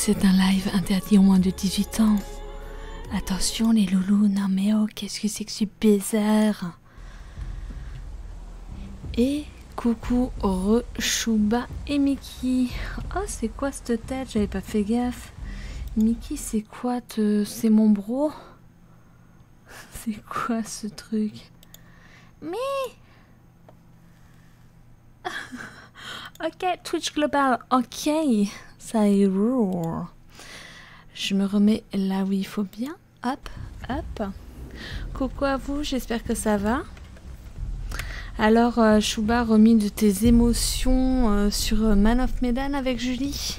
c'est un live interdit aux moins de 18 ans. Attention les loulous, non mais oh, qu'est-ce que c'est bizarre. Et coucou Chouba et Mickey. Oh, c'est quoi cette tête? J'avais pas fait gaffe. Mickey, c'est quoi c'est mon bro? C'est quoi ce truc? Mais ok, Twitch Global, ok, ça est roux. Je me remets là où il faut bien. Hop, hop. Coucou à vous, j'espère que ça va. Alors, Chouba, remis de tes émotions sur Man of Medan avec Julie.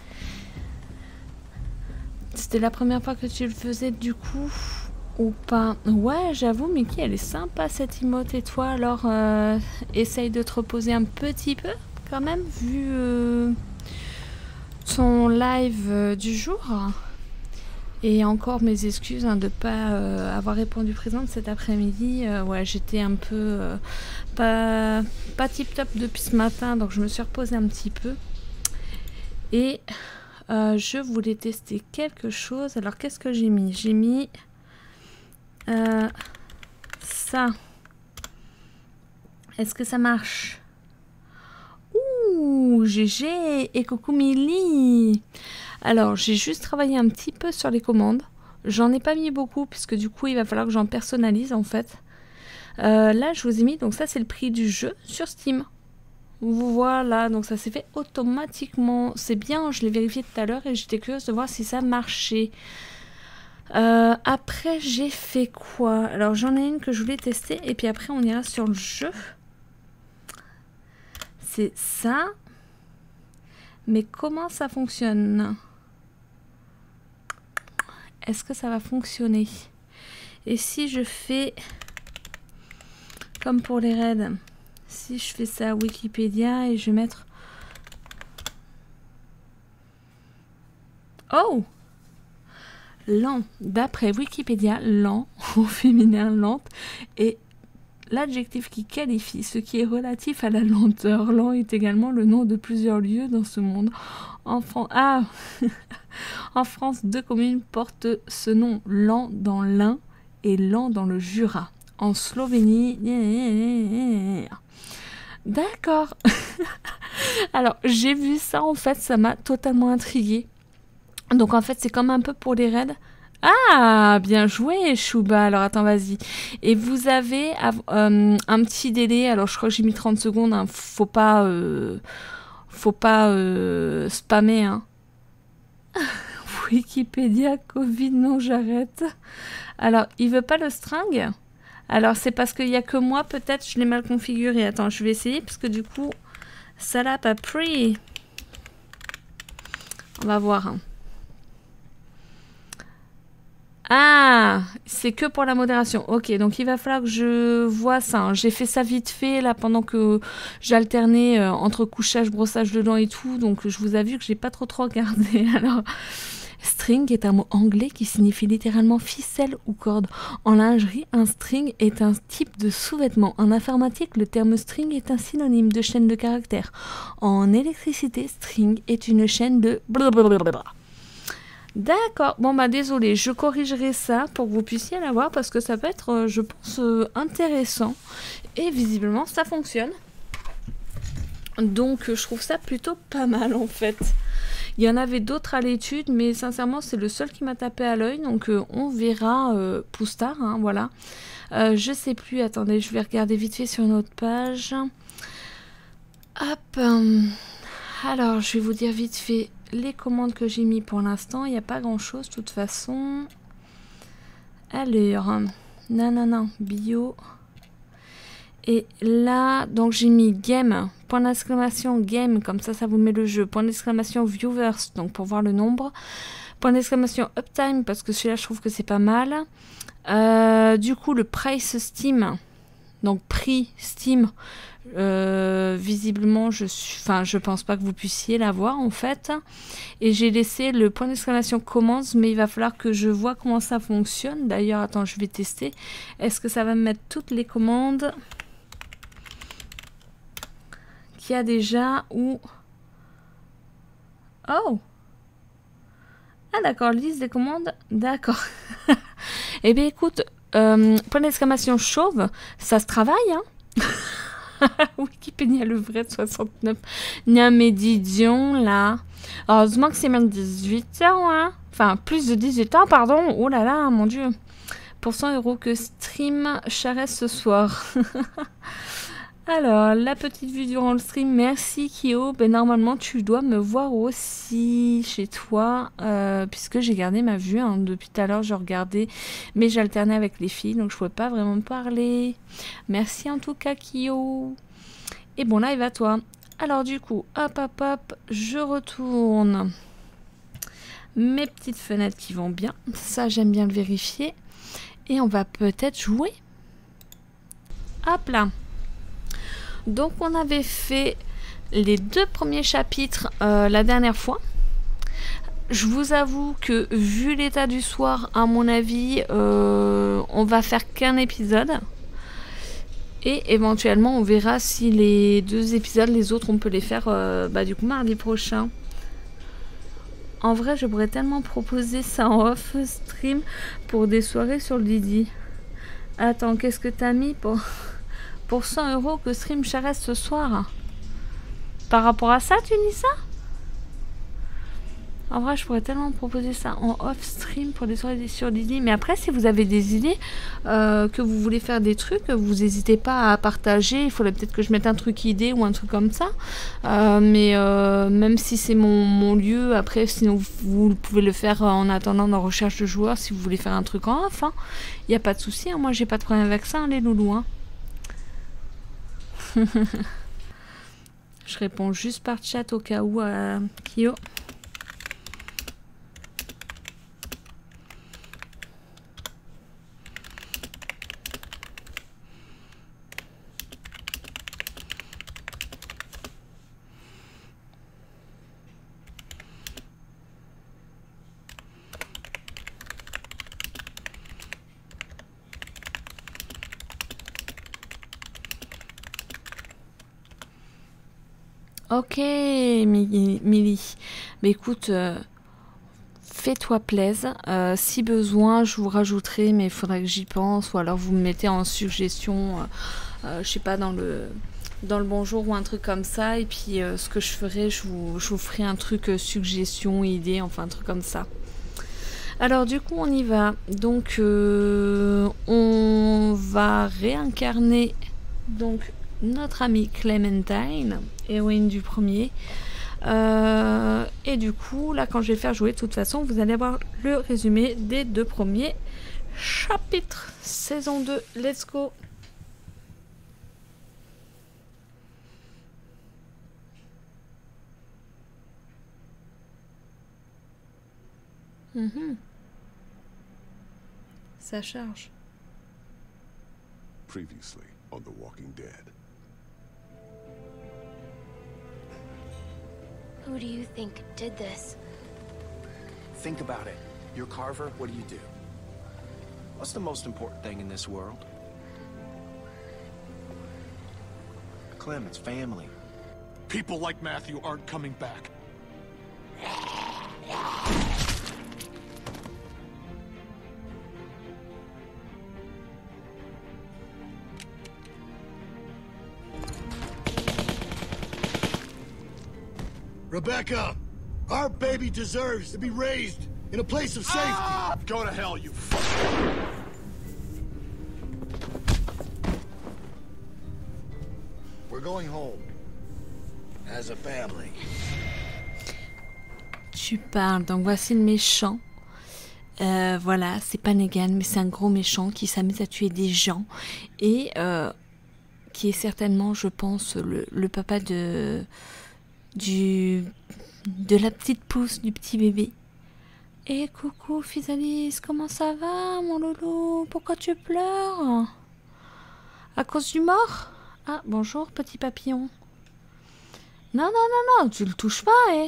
C'était la première fois que tu le faisais du coup ou pas? Ouais, j'avoue, Mickey, elle est sympa cette emote. Et toi, alors, essaye de te reposer un petit peu quand même, vu ton live du jour. Et encore mes excuses de ne pas avoir répondu présente cet après-midi. Ouais, j'étais un peu pas tip top depuis ce matin, donc je me suis reposée un petit peu. Et je voulais tester quelque chose. Alors, qu'est-ce que j'ai mis? J'ai mis ça. Est-ce que ça marche? Ouh, GG et coucou Milly. Alors, j'ai juste travaillé un petit peu sur les commandes. J'en ai pas mis beaucoup, puisque du coup, il va falloir que j'en personnalise, en fait. Là, je vous ai mis, donc ça, c'est le prix du jeu sur Steam. Voilà, donc ça s'est fait automatiquement. C'est bien, je l'ai vérifié tout à l'heure et j'étais curieuse de voir si ça marchait. Après, j'ai fait quoi? Alors, j'en ai une que je voulais tester, et puis après, on ira sur le jeu. C'est ça. Mais comment ça fonctionne? Est-ce que ça va fonctionner? Et si je fais comme pour les raids, si je fais ça à Wikipédia et je vais mettre... Oh! Lent. D'après Wikipédia, lent, au féminin lente, est l'adjectif qui qualifie ce qui est relatif à la lenteur. Lent est également le nom de plusieurs lieux dans ce monde. En France, 2 communes portent ce nom, Lent dans l'Ain et Lent dans le Jura. En Slovénie... D'accord. Alors, j'ai vu ça, en fait, ça m'a totalement intriguée. Donc, en fait, c'est comme un peu pour les raids. Ah, bien joué, Chouba. Alors, attends, vas-y. Et vous avez un petit délai. Alors, je crois que j'ai mis 30 secondes. Hein. Faut pas spammer. Hein. Wikipédia, Covid, non, j'arrête. Alors, il veut pas le string? Alors, c'est parce qu'il n'y a que moi, peut-être, je l'ai mal configuré. Attends, je vais essayer, parce que du coup, ça l'a pas pris. On va voir. Hein. Ah, c'est que pour la modération. Ok, donc il va falloir que je vois ça. Hein. J'ai fait ça vite fait, là, pendant que j'alternais entre couchage, brossage de dents et tout. Donc, je vous avoue que j'ai pas trop regardé. Alors... String est un mot anglais qui signifie littéralement ficelle ou corde. En lingerie, un string est un type de sous-vêtement. En informatique, le terme string est un synonyme de chaîne de caractères. En électricité, string est une chaîne de blablabla. D'accord, bon bah désolé, je corrigerai ça pour que vous puissiez l'avoir parce que ça peut être, je pense, intéressant. Et visiblement, ça fonctionne. Donc, je trouve ça plutôt pas mal en fait. Il y en avait d'autres à l'étude, mais sincèrement, c'est le seul qui m'a tapé à l'œil. Donc, on verra plus tard. Hein, voilà. Je sais plus. Attendez, je vais regarder vite fait sur une autre page. Hop. Alors, je vais vous dire vite fait les commandes que j'ai mis pour l'instant. Il n'y a pas grand-chose, de toute façon. Alors, non, bio... Et là, donc j'ai mis game, point d'exclamation game, comme ça vous met le jeu, point d'exclamation viewers, donc pour voir le nombre, point d'exclamation uptime, parce que celui-là je trouve que c'est pas mal. Du coup, le price Steam, donc prix Steam, visiblement, je pense pas que vous puissiez l'avoir en fait. Et j'ai laissé le point d'exclamation commands, mais il va falloir que je vois comment ça fonctionne. D'ailleurs, attends, je vais tester. Est-ce que ça va me mettre toutes les commandes qu'il y a déjà ou... Oh! Ah d'accord, liste des commandes. D'accord. Eh bien écoute, point d'exclamation chauve, ça se travaille, hein. Wikipédia le vrai de 69. Niamédidion, là. Heureusement que c'est même 18 ans, hein. Enfin, plus de 18 ans, pardon. Oh là là, mon Dieu. Pour 100 € que stream Charest ce soir. Alors, la petite vue durant le stream, merci Kyo. Ben, normalement, tu dois me voir aussi chez toi, puisque j'ai gardé ma vue. Hein. Depuis tout à l'heure, je regardais, mais j'alternais avec les filles, donc je ne pouvais pas vraiment parler. Merci en tout cas, Kyo. Et bon, live à toi. Alors, du coup, hop, hop, hop, je retourne. Mes petites fenêtres qui vont bien. Ça, j'aime bien le vérifier. Et on va peut-être jouer. Hop là. Donc on avait fait les 2 premiers chapitres la dernière fois. Je vous avoue que vu l'état du soir, à mon avis, on va faire qu'un épisode. Et éventuellement on verra si les 2 épisodes, les autres on peut les faire du coup mardi prochain. En vrai je pourrais tellement proposer ça en off stream pour des soirées sur le Didi. Attends, qu'est-ce que t'as mis pour 100 € que stream Charest ce soir? Par rapport à ça, tu dis ça? En vrai, je pourrais tellement proposer ça en off-stream pour des soirées sur Didi. Mais après, si vous avez des idées, que vous voulez faire des trucs, vous n'hésitez pas à partager. Il faudrait peut-être que je mette un truc idée ou un truc comme ça. Mais même si c'est mon lieu, après, sinon vous pouvez le faire en attendant dans recherche de joueurs si vous voulez faire un truc en off. Il n'y a pas de souci. Hein. Moi, j'ai pas de problème avec ça, hein, les loulous. Hein. Je réponds juste par chat au cas où à Kyo. Ok, Milly. Mais écoute, fais-toi plaisir. Si besoin, je vous rajouterai, mais il faudrait que j'y pense. Ou alors vous me mettez en suggestion, je sais pas, dans le bonjour ou un truc comme ça. Et puis ce que je ferai, je vous ferai un truc suggestion, idée, enfin un truc comme ça. Alors du coup, on y va. Donc, on va réincarner donc notre amie Clémentine, héroïne du premier. Et du coup, là, quand je vais faire jouer, de toute façon, vous allez avoir le résumé des 2 premiers chapitres. Saison 2, let's go! Ça charge. Previously on The Walking Dead. Who do you think did this? Think about it. You're Carver, what do? What's the most important thing in this world? Clem, it's family. People like Matthew aren't coming back. Rebecca, our baby deserves to be raised in a place of safety. Go to hell, you We're going home. As a family. Tu parles, donc voici le méchant. Voilà, c'est pas Negan, mais c'est un gros méchant qui s'amuse à tuer des gens. Et qui est certainement, je pense, le papa de la petite pousse, du petit bébé. Et coucou Physalis, comment ça va mon loulou? Pourquoi tu pleures? À cause du mort? Ah, bonjour petit papillon. Non, non, non, non, tu le touches pas, eh.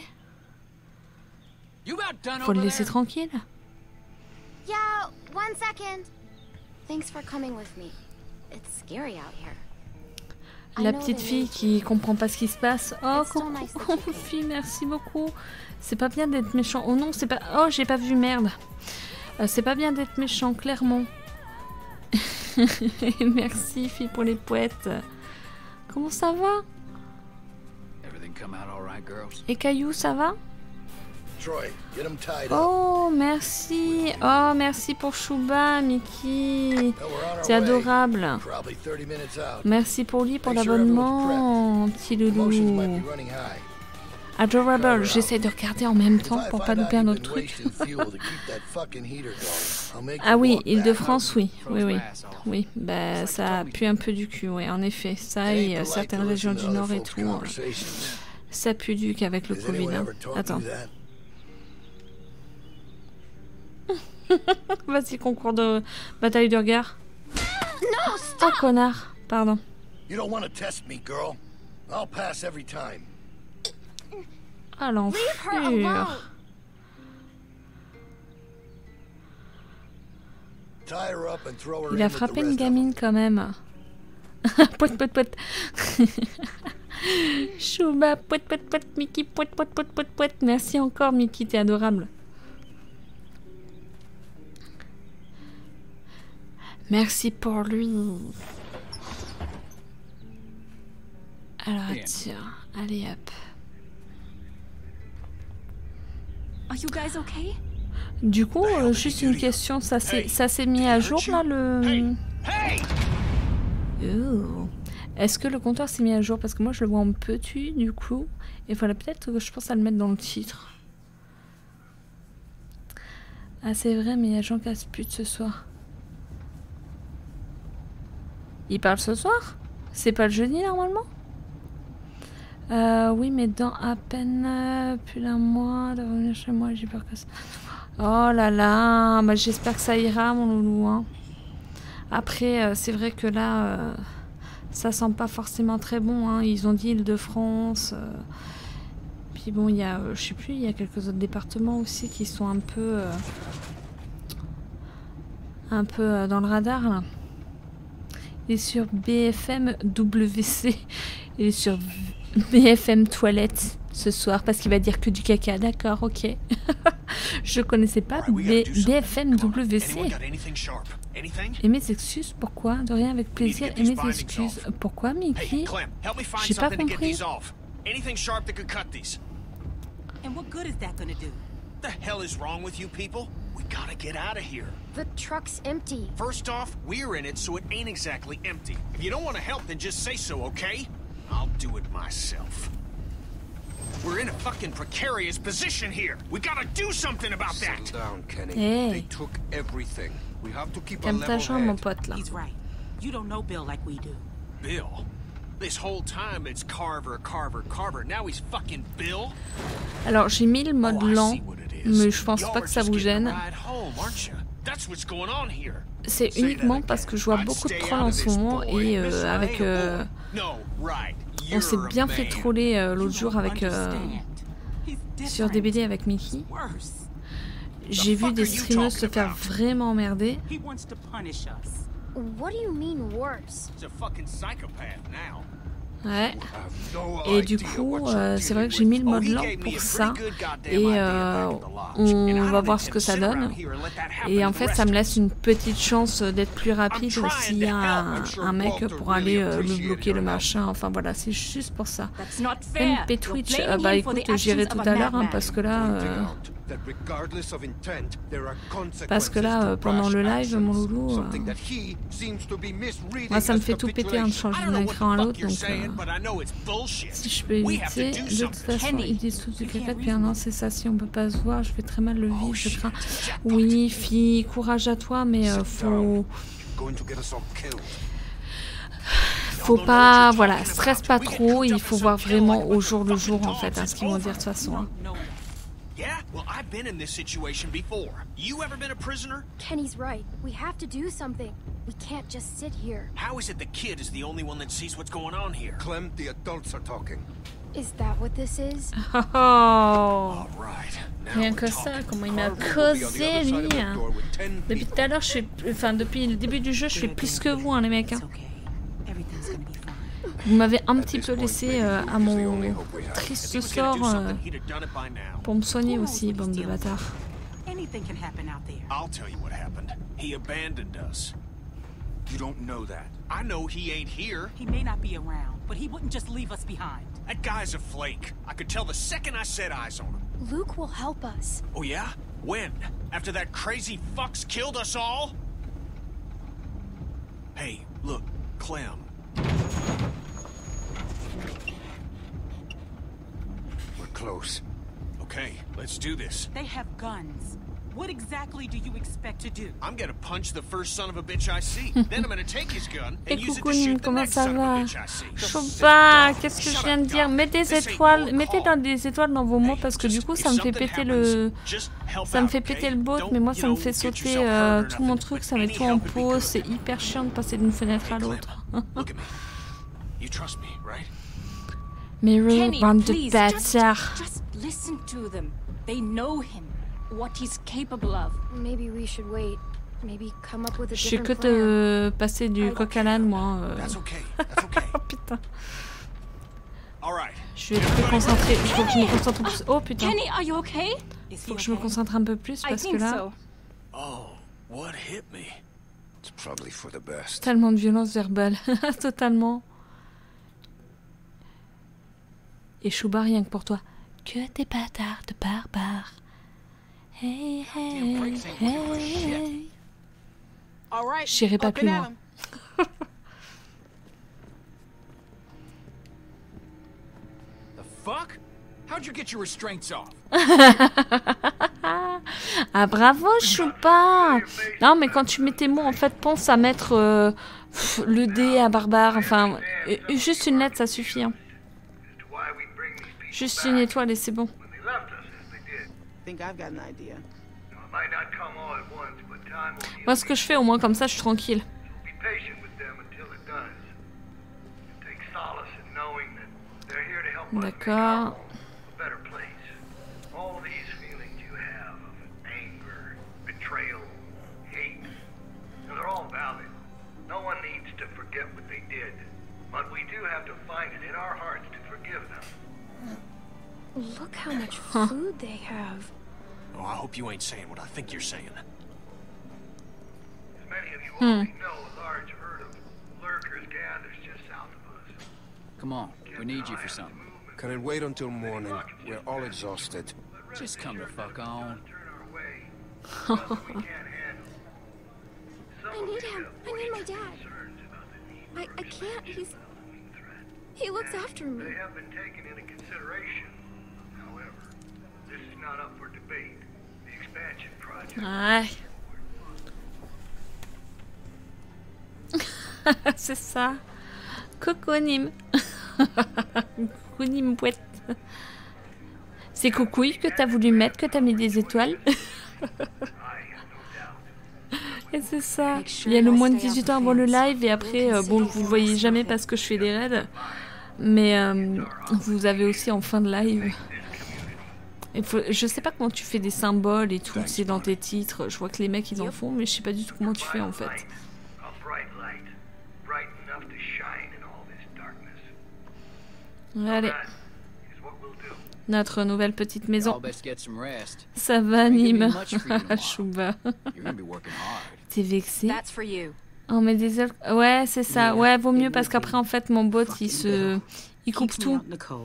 Faut le laisser tranquille. Yeah, 1 second. Thanks for coming with me. It's scary out here. La petite fille qui comprend pas ce qui se passe. Oh, It's so nice that coucou, you fille, merci beaucoup. C'est pas bien d'être méchant. Oh non, c'est pas... Oh, j'ai pas vu, merde. C'est pas bien d'être méchant, clairement. Merci, fille, pour les poètes. Comment ça va? Everything come out all right, girls? Et Caillou, ça va? Troy, get him tied up. Oh, merci. Oh, merci pour Chouba, Mickey. Well, we're on our C'est way. adorable. Probably 30 minutes out. Merci pour lui, pour Make sure l'abonnement, petit Emotions might loulou. be running high. Adorable, j'essaie de regarder en même temps If I pour pas find out louper un you've autre been truc. wasting fuel to keep that fucking heater going, I'll make Ah you oui, walk back. Île-de-France, oui. Oui, oui. Froze my ass off. Oui, bah ça pue un peu du cul, oui, en effet. Ça et certaines régions du Nord et tout, ça pue du cul avec le Has Covid. anyone Hein. ever taught Attends, you that? vas-y, concours de bataille de regard. No, Oh, connard, pardon. You don't want to test me, girl. I'll pass every time. Ah, leave her alone. l'enflure. Tie her up and throw her Il in a with the frappé rest une of them. gamine quand même. Poète, poète, poète. Chouba, poète, poète, poète, Mickey, poète, poète, poète, poète, poète. Merci encore, Mickey, t'es adorable. Merci pour lui. Alors, tiens, allez hop. Are you guys okay? Du coup, juste une question, ça s'est mis à jour là le... Ouh. Est-ce que le compteur s'est mis à jour? Parce que moi je le vois en petit du coup. Et voilà, peut-être que je pense à le mettre dans le titre. Ah c'est vrai, mais il y a Jean Casse-Pute ce soir. Il parle ce soir? C'est pas le jeudi normalement? Oui, mais dans à peine plus d'un mois de revenir chez moi, j'ai peur que ça... Oh là là, bah, j'espère que ça ira mon loulou. Hein. Après, c'est vrai que là, ça sent pas forcément très bon. Hein. Ils ont dit Île-de-France. Puis bon, il y a, je sais plus, il y a quelques autres départements aussi qui sont un peu dans le radar là. Il est sur BFM WC. Il est sur BFM Toilette ce soir parce qu'il va dire que du caca. D'accord, ok. Je connaissais pas BFM WC. Et mes excuses, pourquoi? De rien, avec plaisir. Et mes excuses, pourquoi, Mickey? J'ai pas compris. And what good is that gonna do? What the hell is wrong with you people? We gotta get out of here. The truck's empty. First off, we're in it, so it ain't exactly empty. If you don't want to help, then just say so, okay? I'll do it myself. We're in a fucking precarious position here. We gotta do something about that. Settle down, Kenny. Hey. They took everything. We have to keep a Calme ta level jambe, mon head. pote, là. He's right. You don't know Bill like we do. Bill? This whole time it's Carver, Carver, Carver. Now he's fucking Bill? Alors, j'ai mis le mode Oh, I lent, see what it is. mais je pense Y'all pas are que ça just vous getting a gêne. ride home, aren't you? That's what's going on here. C'est uniquement parce que je vois beaucoup de trolls en ce moment et avec... on s'est bien fait troller l'autre jour avec... sur DBD avec Mickey. J'ai vu des streamers se faire vraiment emmerder. He wants to punish us. What do you mean worse? He's a fucking psychopath now. Ouais. No Et du idea coup, what you're c'est vrai que dealing j'ai mis le with. mode lent pour ça. Et on va voir ce que ça donne. Et en fait, ça me laisse une petite chance d'être plus rapide s'il y a un mec pour aller le bloquer, le machin. Enfin voilà, c'est juste pour ça. That's not fair. MP Twitch, You're blaming bah him for the écoute, j'irai actions tout of a à l'heure hein, madman. parce que là... Pointing out that regardless of intent, there are Parce que consequences là, to pendant rash le live, actions. mon loulou, Something that he seems to be misreading moi ça me as fait tout péter hein, de changer I d'un don't know écran à what the l'autre. fuck you're Donc saying, but I know it's bullshit. si je peux We have to éviter, do de toute something. façon, Kenny, ils disent tout du you caca can't depuis un an, c'est ça. Si on peut pas se voir, je vais très mal le vivre, Oh, je shit. crains. Jackpot. Oui, fille, courage à toi, mais faut going to get us all killed. pas, voilà, stresse pas trop. Il faut voir vraiment au jour le jour en fait, hein, ce qu'ils vont dire de toute façon. Hein. No. Yeah? Well, I've been in this situation before. You ever been a prisoner? Kenny's right. We have to do something. We can't just sit here. How is it the kid is the only one that sees what's going on here? Clem, the adults are talking. Is that what this is? Oh, All right. Now rien we're que ça, talking. comment il m'a Carver will be on the causé other side of lui. the Hein. door with 10 Depuis people. tout à l'heure, je suis, enfin depuis le début du jeu, je suis plus que vous, hein, les mecs. Hein. It's okay. Everything's gonna be fine. Vous m'avez un petit peu laissé à mon triste sort pour me soigner aussi, bande de bâtards. Anything can happen out there. I'll tell you what happened. He abandoned us. You don't know that. I know he ain't here. He may not be around, but he wouldn't just leave us behind. That guy's a flake. I could tell the second I set eyes on him. Luke will help us. Oh yeah? When? After that crazy fuck's killed us all? Hey, look, Clem. We're close. Okay, let's do this. They have guns. What exactly do you expect to do? I'm gonna punch the first son of a bitch I see. Then I'm gonna take his gun Et and use it to coucou, shoot the comment next ça son of a va? bitch I see. Chouba, qu'est-ce que je viens de dire? Mettez des étoiles, mettez dans des étoiles dans vos mots parce que du coup ça me fait péter le... Ça me fait péter le bot, mais moi ça me fait sauter tout mon truc, ça met tout en pause, c'est hyper chiant de passer d'une fenêtre à l'autre. Look at me. You trust me, right? Mirror, bande de bâtards. Just listen to them. They know him, what he's capable of. Maybe we should wait. Maybe come up with a Je sais que different plan. de passer du coq à l'âne, moi. That's okay. That's okay. Oh putain. All right. Je vais être plus concentrée. Il faut que je me concentre plus. Oh putain. Kenny, are you okay? Faut que je me concentre un peu plus I parce que think là, so. Oh, what hit me? It's probably for the best. tellement de violence verbale. Totalement. Et Chouba, rien que pour toi. Que des bâtards de barbares. Hey, hey, hey. All right. J'irai pas up plus and at loin. 'em. The fuck? How'd you get your restraints off? Ah bravo Choupa. Non mais quand tu mets tes mots en fait pense à mettre le dé à barbare. Enfin juste une lettre ça suffit hein. Juste une étoile et c'est bon. Think I've got an idea. Moi ce que je fais au moins comme ça je suis tranquille. D'accord. Look how much food they have. Oh, I hope you ain't saying what I think you're saying. As many of you already know, a large herd of lurkers gathers just south of us. Come on, we need you for something. Can it wait until morning? We're all exhausted. Just come the fuck on. I need him. I need my dad. I can't. He looks after me. They have been taken into consideration. However, this is not up for debate. The expansion project. Ouais. C'est ça. Coconim. Coconim boîte. C'est coucouille que t'as voulu mettre, que t'as mis des étoiles. Et c'est ça. Il y a le moins de 18 ans avant le live et après, bon, vous le voyez jamais parce que je fais des raids. Mais vous avez aussi en fin de live. Je sais pas comment tu fais des symboles et tout, c'est dans tes titres. Je vois que les mecs ils en font, mais je sais pas du tout comment tu fais en fait. Allez. Notre nouvelle petite maison. Ça va, Nîmes. Chouba. T'es vexé? Oh, mais désolé. Ouais, c'est ça. Ouais, vaut mieux parce qu'après, en fait, mon bot, il coupe tout.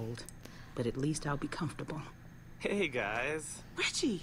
Hey, guys. Reggie.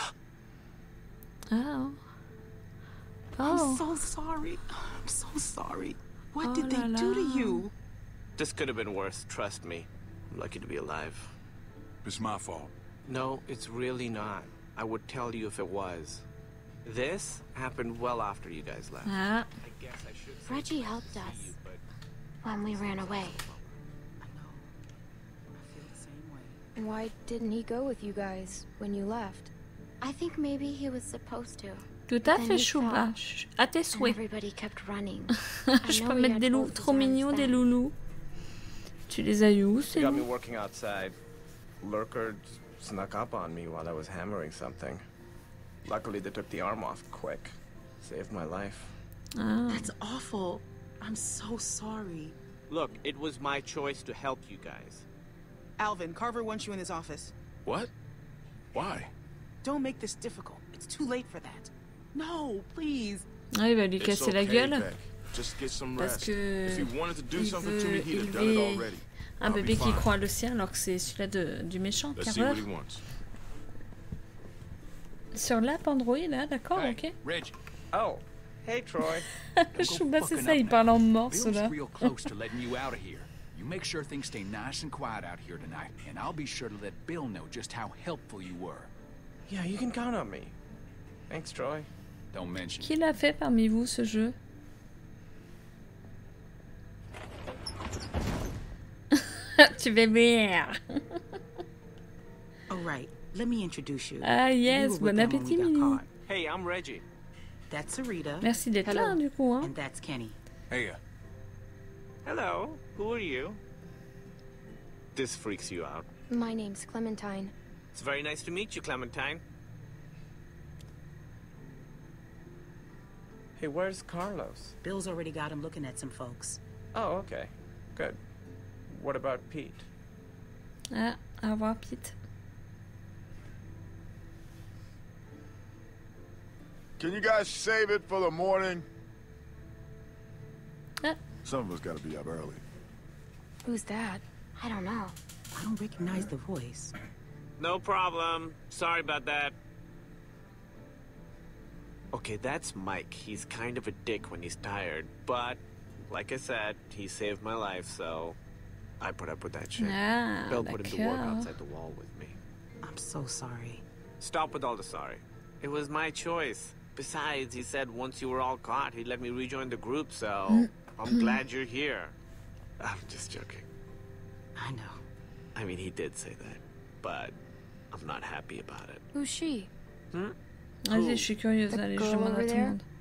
Oh. I'm so sorry. I'm so sorry. What did they do to you? This could have been worse, trust me. I'm lucky to be alive. It's my fault. No, it's really not. I would tell you if it was. This happened well after you guys left. Ah. I guess I should Reggie helped us when we ran away. I know. I feel the same way. Why didn't he go with you guys when you left? I think maybe he was supposed to. Tout à fait, Chouba. À tes souhaits. Everybody kept running. Je peux mettre des loups trop mignons, des loulous. Tu les as eu où, ces You got me loups? working outside. Lurker snuck up on me while I was hammering something. Luckily, they took the arm off quick. Saved my life. Ah. That's awful. I'm so sorry. Look, it was my choice to help you guys. Alvin, Carver wants you in his office. What? Why? Don't make this difficult. It's too late for that. No, please. Ah, il va lui It's casser la okay, gueule. Beck. Just get some Parce rest. que If he wanted to do il something to me, veut he'd have done it élever already. un I'll be bébé qui fine. croit le sien alors que c'est celui-là du méchant, Let's see Carver. what he wants. Sur l'app Android, là, d'accord, Hey, ok. Reggie. Oh, hey Troy. Chouba, c'est ça, il parle en morse, Bill's là. real close to letting you out of here. You make sure things stay nice and quiet out here tonight, and I'll be sure to let Bill know just how helpful you were. Yeah, you can count on me. Thanks, Troy. Don't mention Qui l'a fait parmi vous, ce jeu? Tu vas bien. All right, let me introduce you. Ah You yes, were with bon them when appétit, we got Mini. caught. Hey, I'm Reggie. That's Sarita. Merci d'être là, Hello. du coup, hein. And that's Kenny. Hey, Hello, who are you? This freaks you out. My name's Clementine. It's very nice to meet you, Clementine. Hey, where's Carlos? Bill's already got him looking at some folks. Oh, okay. Good. What about Pete? Ah, au revoir, Pete. Can you guys save it for the morning? Ah. Some of us gotta be up early. Who's that? I don't know. I don't recognize the voice. No problem. Sorry about that. Okay, that's Mike. He's kind of a dick when he's tired, but like I said, he saved my life, so I put up with that shit. Ah, Bill put him to work d'accord. outside the wall with me. I'm so sorry. Stop with all the sorry. It was my choice. Besides, he said once you were all caught, he'd let me rejoin the group, so I'm glad you're here. I'm just joking. I know. I mean, he did say that, but I'm not happy about it. Who's she? Vas-y, je suis curieuse, The allez, je girl demande over à tout le there? monde.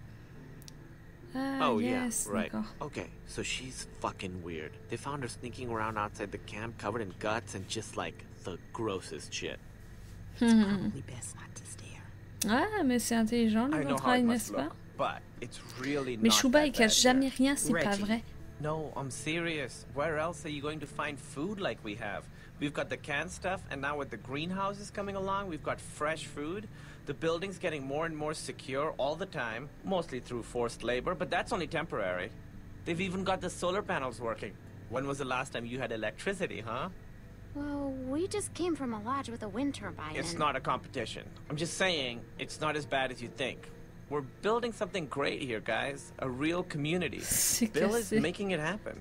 Ah, Oh, yes, yeah, right. d'accord. Okay, so she's fucking weird. They found her sneaking around outside the camp covered in guts and just like the grossest shit. It's probably best not to stare. Ah, mais c'est intelligent, I le know how it travail, must n'est-ce pas? look, but it's really Mais not Chouba, that il cache bad jamais here. rien, c'est pas Reggie. vrai. No, I'm serious. Where else are you going to find food like we have? We've got the canned stuff, and now with the greenhouses coming along, we've got fresh food. The building's getting more and more secure all the time, mostly through forced labor, but that's only temporary. They've even got the solar panels working. When was the last time you had electricity, huh? Well, we just came from a lodge with a wind turbine. It's and- not a competition. I'm just saying, it's not as bad as you think. We're building something great here, guys. A real community. C'est Bill is cassé. making it happen.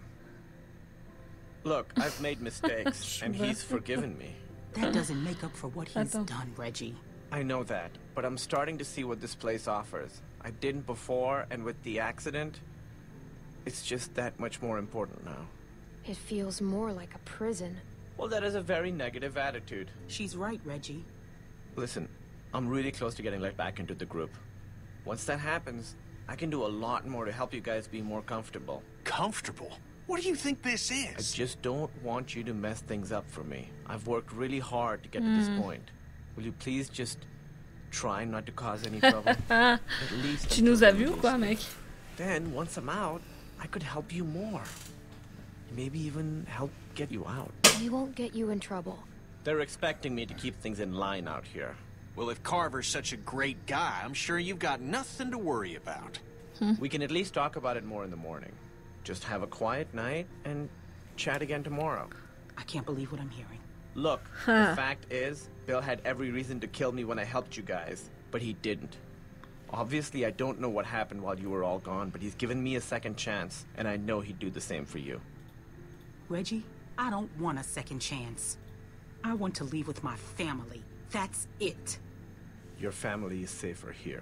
Look, I've made mistakes, and he's forgiven me. That doesn't make up for what he's Attends. done, Reggie. I know that, but I'm starting to see what this place offers. I didn't before, and with the accident, it's just that much more important now. It feels more like a prison. Well, that is a very negative attitude. She's right, Reggie. Listen, I'm really close to getting let back into the group. Once that happens, I can do a lot more to help you guys be more comfortable. Comfortable? What do you think this I is? just don't want you to mess things up for me. I've worked really hard to get to this point. Will you please just try not to cause any trouble? At least Tu until nous as we're vus ou quoi, released. mec? Then, once I'm out, I could help you more. Maybe even help get you out. We won't get you in trouble. They're expecting me to keep things in line out here. Well, if Carver's such a great guy, I'm sure you've got nothing to worry about. We can at least talk about it more in the morning. Just have a quiet night and chat again tomorrow. I can't believe what I'm hearing. Look, the fact is, Bill had every reason to kill me when I helped you guys, but he didn't. Obviously, I don't know what happened while you were all gone, but he's given me a second chance, and I know he'd do the same for you. Reggie, I don't want a second chance. I want to leave with my family. That's it. Your family is safer here.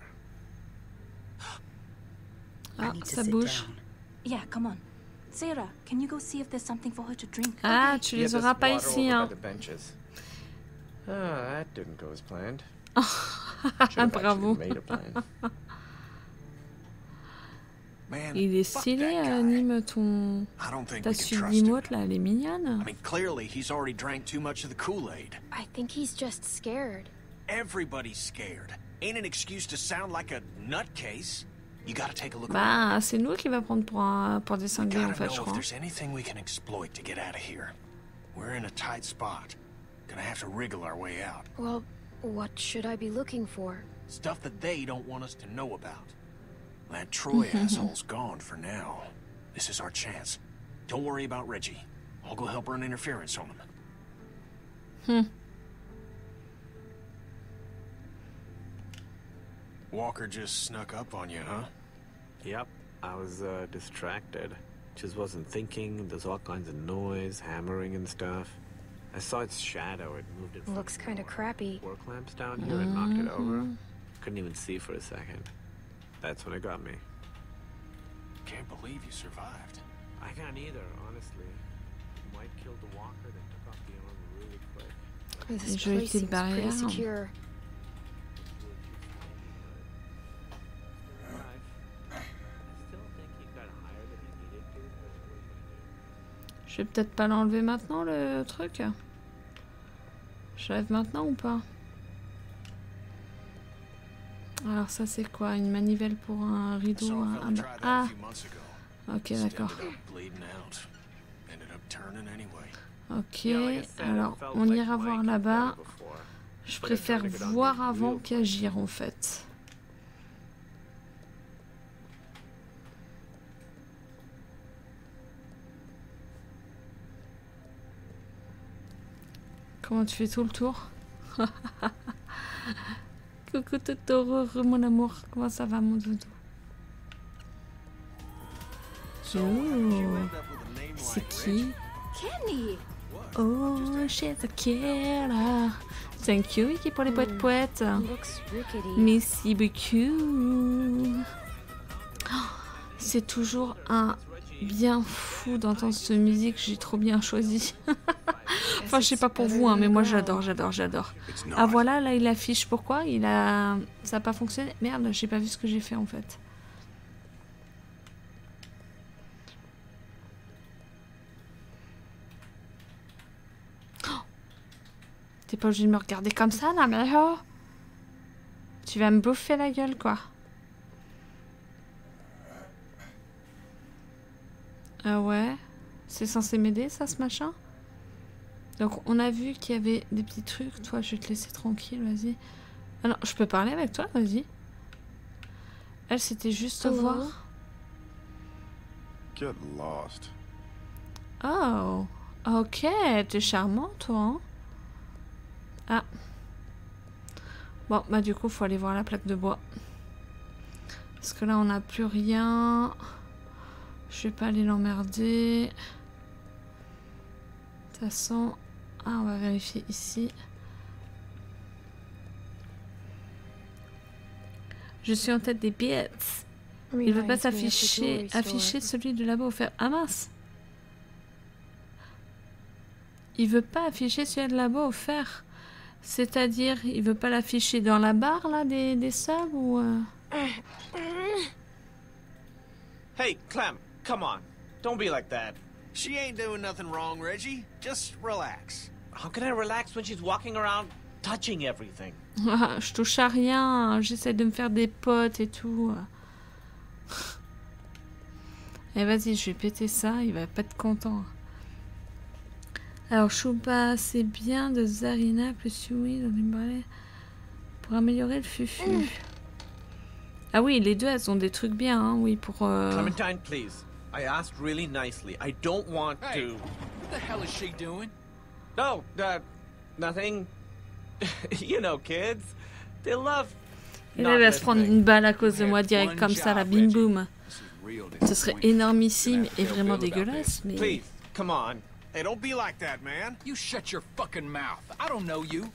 I Ah, need to ça sit bouge. down. Yeah, come on. Sarah, can you go see if there's something for her to drink? Ah, tu les there's auras pas water ici, over hein. by the benches. Ah, that didn't go as planned. Ah, Should've bravo. actually made a plan. Man, Il est fuck stylé, that guy. Anime, ton... I don't think ta we can suite trust him. d'emotes, là, elle est mignonne. I mean, clearly he's already drank too much of the Kool-Aid. I think he's just scared. Everybody's scared. Ain't an excuse to sound like a nutcase. You gotta take a look Bah, c'est nous qui va prendre pour des cinglés en fait, je crois. there's anything we can exploit to get out of here. We're in a tight spot. Gonna have to wriggle our way out. Well, what should I be looking for? Stuff that they don't want us to know about. That Troy asshole's gone for now. This is our chance. Don't worry about Reggie. I'll go help run interference on him. Walker just snuck up on you, huh? Yep, I was distracted. Just wasn't thinking. There's all kinds of noise, hammering and stuff. I saw its shadow. It moved in front Looks kind of crappy. work lamps down here and knocked it over. Couldn't even see for a second. That's when it got me. Can't believe you survived. I can't either, honestly. White killed the walker, then took off the armor really quick. This place seems pretty secure. Je vais peut-être pas l'enlever maintenant le truc. Je lève maintenant ou pas? Alors ça c'est quoi? Une manivelle pour un rideau? Ah! Ok, d'accord. Ok, alors on ira voir là-bas. Je préfère voir avant qu'agir en fait. Comment tu fais tout le tour? Coucou Totoro, mon amour. Comment ça va mon doudou? C'est qui? Kenny! Oh, she's a killer. Thank you, Vicky, pour les poètes. Merci beaucoup. C'est toujours un bien fou d'entendre cette musique. J'ai trop bien choisi. Enfin, je sais pas pour vous, hein, mais moi j'adore. Ah voilà, là il affiche pourquoi. Ça a pas fonctionné. Merde, j'ai pas vu ce que j'ai fait en fait. T'es pas obligé de me regarder comme ça, non mais oh! Tu vas me bouffer la gueule, quoi. Ah ouais? C'est censé m'aider, ça, ce machin? Donc, on a vu qu'il y avait des petits trucs. Toi, je vais te laisser tranquille, vas-y. Ah non, je peux parler avec toi, vas-y. Elle, c'était juste voir. Get lost. Oh, ok, t'es charmant, toi, hein? Ah. Bon, bah du coup, faut aller voir la plaque de bois. Parce que là, on n'a plus rien. Je vais pas aller l'emmerder. De toute façon... Ah, on va vérifier ici. Je suis en tête des bits. Il veut pas s'afficher. Afficher celui de là-bas offert. Ah mince! Il veut pas afficher celui de là-bas offert. C'est-à-dire, il veut pas l'afficher dans la barre, là, des subs, ou... Hey, Clem, come on. Don't be like that. She ain't doing nothing wrong, Reggie. Just relax. How can I relax when she's walking around touching everything? Je touche à rien. J'essaie de me faire des potes et tout. Et vas-y, je vais péter ça. Il va pas être content. Alors, Chouba, c'est bien de Zarina plus Yui dans une balai pour améliorer le fufu. Ah oui, les deux, elles ont des trucs bien, hein, oui, pour... Clementine, please. I asked really nicely. I don't want to... What the hell is she doing? No, nothing. You know, kids. They love... Et là, elle va se prendre une balle à cause de moi, direct comme ça, la bim boum. Ce serait énormissime et vraiment dégueulasse, mais... Please, come on. Hey, don't be like that, man. You shut your fucking mouth. I don't know you.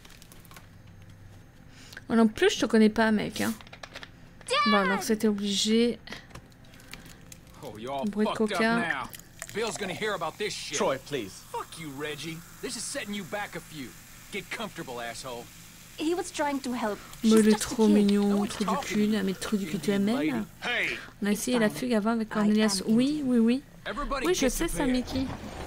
Moi non plus, je te connais pas, mec. Hein. Bon, donc c'était obligé. Oh, you're all Bruit de fucked up coca. now. Bill's gonna hear about this shit. Troy, please. Fuck you, Reggie. This is setting you back a few. Get comfortable, asshole. He was trying to help. Mais She's il est just a trop kid. mignon, trou du cul, mais trou du cul tu aimes. On a essayé la fugue avant avec Cornelius. Oui, oui, oui. Oui, je sais ça, Mickey.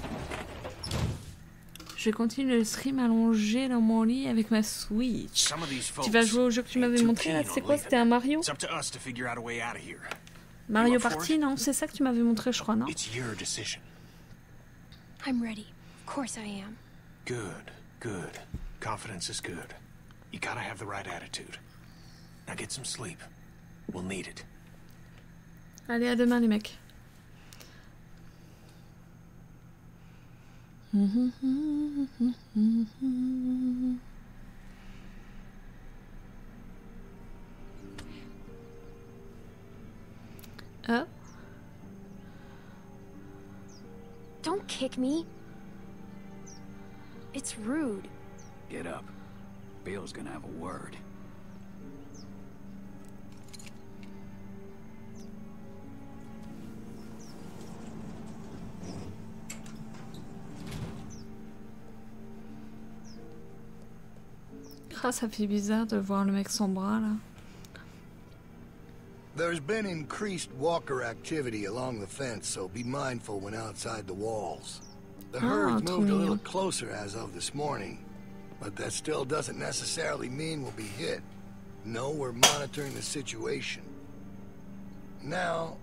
Je continue le stream allongé dans mon lit avec ma Switch. Tu vas jouer au jeu que tu m'avais montré là, c'est quoi? C'était un Mario? Mario Party, non? C'est ça que tu m'avais montré, je crois, non? It's your decision. I'm ready. Of course I am. Good, good. Confidence is good. You gotta have the right attitude. Now get some sleep. We'll need it. Allez, à demain, les mecs. Oh. Don't kick me. It's rude. Get up. Bill's gonna have a word. Ah, ça fait bizarre de voir le mec sans bras, là. There's been increased walker activity along the fence, so be mindful when outside the walls. The herd's moved a little closer as of this morning, but that still doesn't necessarily mean we'll be hit. No, we're monitoring the situation. Now,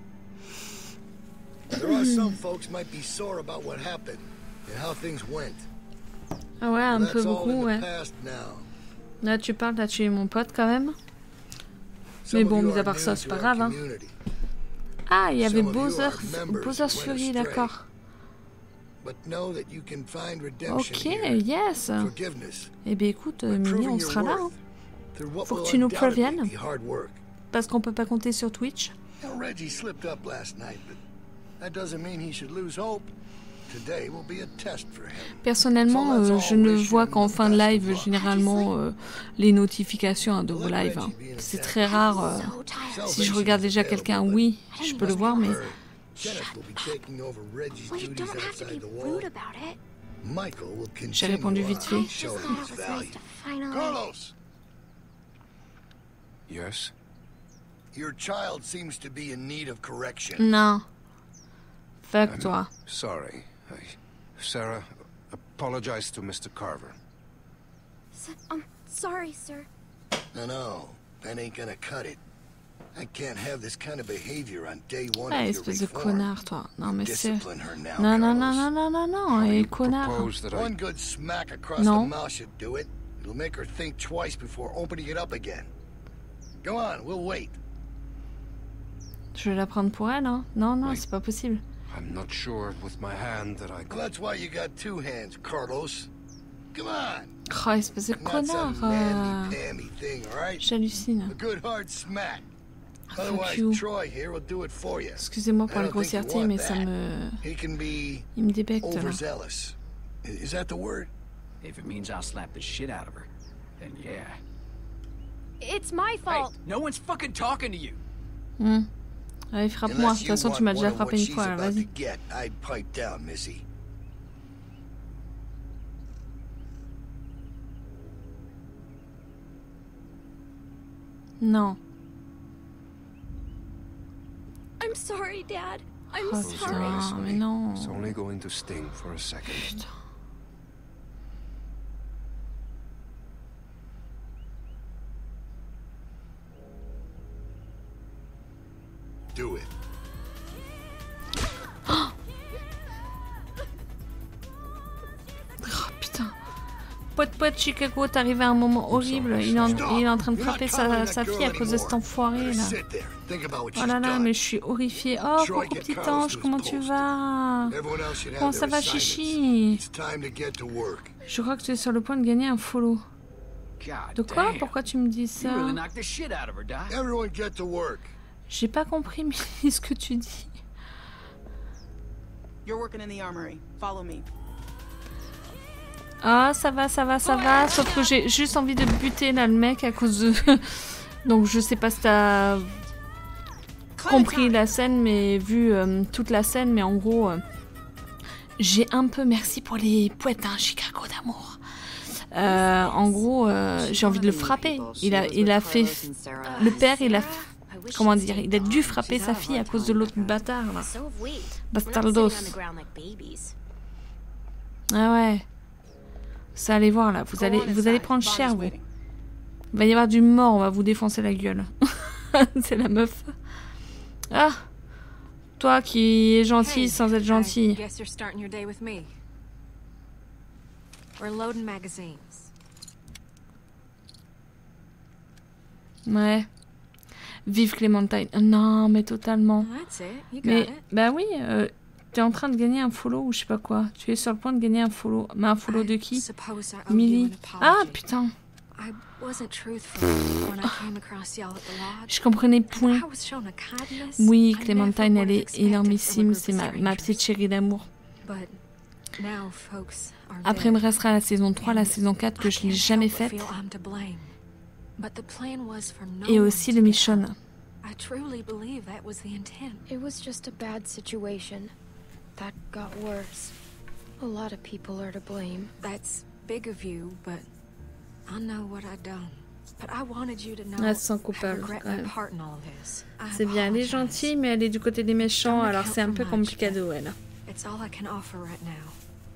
there are some folks might be sore about what happened and how things went. Ah ouais, un peu That's all beaucoup, in ouais. the past now. Là, tu parles, t'as tué mon pote, quand même. Mais bon, mis à part ça, c'est pas grave, hein. Ah, il y avait Bowser's Fury, d'accord. Ok, yes. Eh bien, écoute, Mini, on sera là. Hein. Faut que tu nous préviennes. Parce qu'on peut pas compter sur Twitch. Personnellement, je ne vois qu'en fin de live, généralement, les notifications de vos lives. Hein. C'est très rare. Si je regarde déjà quelqu'un, oui, je peux le voir, mais... J'ai répondu vite fait. Carlos! Yes? Your child seems to be in need of correction. Non. Fuck toi. Sorry. Sarah, apologize to Mr. Carver. I'm sorry, sir. No, that ain't gonna cut it. I can't have this kind of behavior on day one Ah, of your espèce de reform. connard, toi. Non, mais c'est... Discipline her now, Non, non, Carlos. non, non, non, non, non, et connard. One good smack across Non. the mouth should do it. It'll make her think twice before opening it up again. Go on, we'll wait. Je vais la prendre pour elle, hein. Non, non, c'est pas possible. I'm not sure with my hand that I could... Well, that's why you got two hands, Carlos. Come on. Oh, espèce de Not some connard. mammy-pammy thing, all right? J'hallucine. A good hard smack. Fuck Otherwise, you. Troy here will do it for you. Excusez-moi pour I la don't think you grossièreté, want mais ça that. me... He can be Il me débecte, là. overzealous. Is that the word? If it means I'll slap the shit out of her, then yeah. It's my fault. Hey, no one's fucking talking to you. Allez, frappe-moi. De toute façon, tu m'as déjà frappé une fois, là, vas-y. I'd pipe down, Missy. Non. I'm sorry, Dad. I'm Oh, sorry. putain, mais non. It's only going to sting for a second. Putain. Do it. Oh, putain. Pote Chicago, t'arrives à un moment horrible. Il est en train de frapper sa fille à cause de cet enfoiré, là. Oh là là, mais je suis horrifiée. Oh, coucou petit ange, comment tu vas? Comment ça va, chichi? Je crois que tu es sur le point de gagner un follow. De quoi? Pourquoi tu me dis ça? J'ai pas compris, mais ce que tu dis. You're working in the armory. Follow me. Ah, ça va. Sauf que j'ai juste envie de buter là le mec à cause de... Donc je sais pas si t'as compris la scène, mais vu toute la scène, mais en gros... j'ai un peu... Merci pour les poètes, hein, Chicago d'amour. En gros, j'ai envie de le frapper. Il a fait... Le père, il a... Comment dire? Il a dû frapper sa fille à cause de l'autre bâtard, là. Bastardos. Ah ouais. Ça, allez voir, là. Vous allez prendre cher, vous. Il va y avoir du mort, on va vous défoncer la gueule. C'est la meuf. Ah, toi qui es gentil sans être gentil. Guess you're starting your day with me. We're loading magazines. Ouais. Vive Clémentine. Non, mais totalement. That's it. You got Mais, it. bah oui, tu es en train de gagner un follow ou je sais pas quoi. Tu es sur le point de gagner un follow. Mais un follow de qui? Millie. Ah, putain. I wasn't truthful when I came across y'all at the lodge. Je comprenais point. I was shown a kindness Oui, I Clémentine, never elle would have est expected énormissime. from a C'est group of ma petite chérie d'amour. But now folks are Après, il me dead. restera la saison 3, la saison 4 que je n'ai jamais faite. Feel I'm to blame. But the plan was for no Et one aussi to le get Michonne. hurt. I truly believe that was the intent. It was just a bad situation. That got worse. A lot of people are to blame. That's big of you, but I know what I done. But I wanted you to know Elle se sent I coupable, regret quand my même. part in all this. I C'est bien, elle est apologize. gentille, mais elle est du côté des méchants, Don't alors account c'est un for peu much, complicado, but elle. It's all I can offer right now.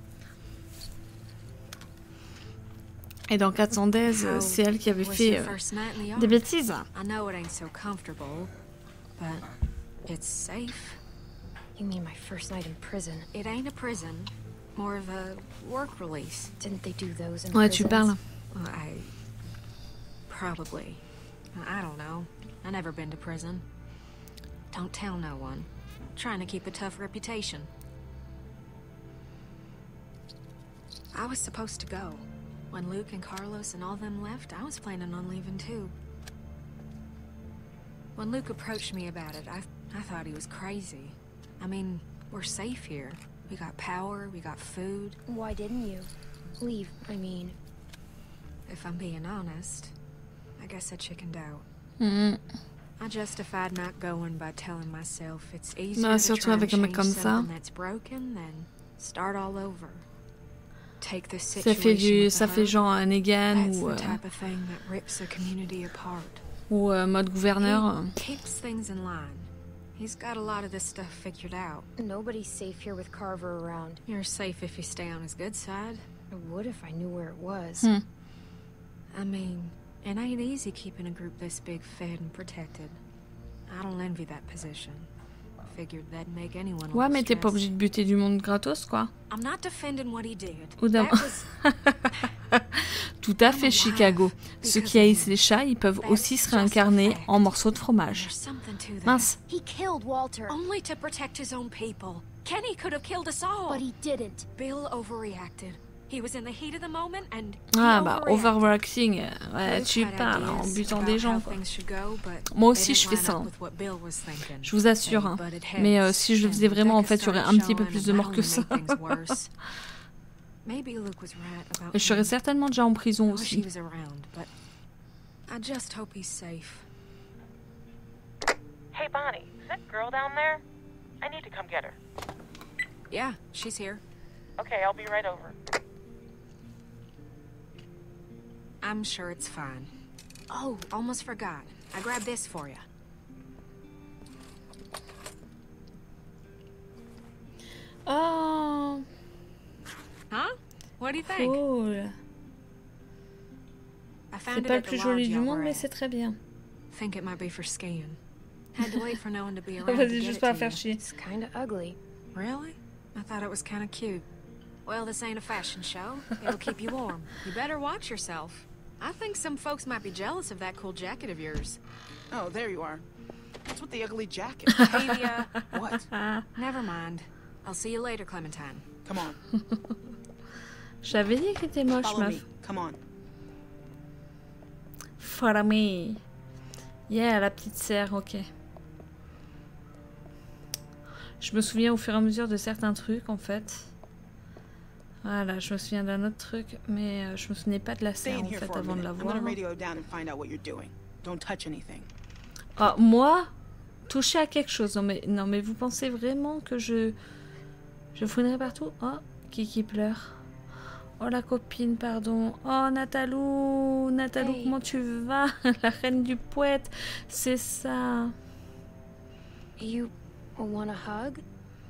Et dans 400 Days, c'est elle qui avait fait des bêtises. I know it ain't so comfortable, but it's safe. You mean my first night in prison? It ain't a prison, more of a work release. Didn't they do those in Ouais, tu prisons? parles. Probably. I don't know. I never been to prison. Don't tell no one. Trying to keep a tough reputation. I was supposed to go. When Luke and Carlos and all them left, I was planning on leaving too. When Luke approached me about it, I thought he was crazy. I mean, we're safe here. We got power, we got food. Why didn't you leave? I mean, if I'm being honest, I guess I chickened out. Mhm. I justified not going by telling myself it's easier Bah, to surtout try and avec un mec change comme ça. something that's broken than start all over. Take this Ça fait situation with ça the fait hurt. genre un Negan That's ou the type of thing that rips a community apart. mode gouverneur. He keeps things in line. He's got a lot of this stuff figured out. nobody's safe here with Carver around. You're safe if you stay on his good side. I would if I knew where it was. I mean, it ain't easy keeping a group this big fed and protected. I don't envy that position. Figured that'd make anyone Ouais, mais t'es pas stressed. obligé de buter du monde gratos, quoi. I'm not defending what he did. Ou That d'abord. was Tout à fait, Chicago. Ceux qui haïssent les chats, ils peuvent aussi se réincarner en morceaux de fromage. something to that. Mince. He killed Walter. Only to protect his own people. Kenny could have killed us all. But he didn't. Bill overreacted. He was in the heat of the moment and Ah he bah, overreacted. overworking. Ouais, tu Luke had parles en ideas butant about des gens, how quoi. things should go, but Moi they aussi, je didn't fais line ça. up Hein. with what Bill was thinking. Je vous assure. They Hein. butted Mais heads, si je le faisais and vraiment, en Becca fait, il y aurait un started petit peu showing plus de and morts that que only ça. made things worse. Maybe Luke was right about Et je serais me. certainement déjà en prison I wish he aussi. was around, but I just hope he's safe. Hey, Bonnie, is that girl down there? I need to come get her. Yeah, she's here. Okay, I'll be right over. I'm sure it's fine. Oh, almost forgot. I grabbed this for you. Oh, Huh? What do you think? cool. I C'est found it pas le at the plus joli lodge du y'all monde, were mais at. c'est très bien. Think it might be for skiing. Had to wait for no one to be around to Vas-y, get juste it pas to faire you. chier. It's kind of ugly. Really? I thought it was kind of cute. Well, this ain't a fashion show. It'll keep you warm. You better watch yourself. I think some folks might be jealous of that cool jacket of yours. Oh, there you are. What's with the ugly jacket? Tavia. What? Never mind. I'll see you later, Clementine. Come on. J'avais dit qu'il était moche, Follow me. meuf. Come on. Follow me. Yeah, la petite serre, ok. Je me souviens au fur et à mesure de certains trucs, en fait. Voilà, je me souviens d'un autre truc, mais je me souvenais pas de la Stay serre, in en here fait, for a avant de minute. la I'm voir. gonna radio down and find out what you're doing. Don't touch anything. Ah, moi, toucher à quelque chose. Non, mais vous pensez vraiment que je fouinerai partout? Oh, qui pleure. Oh, la copine, pardon. Oh, Natalou, Hey. comment tu vas? La reine du poète, c'est ça. You want a hug?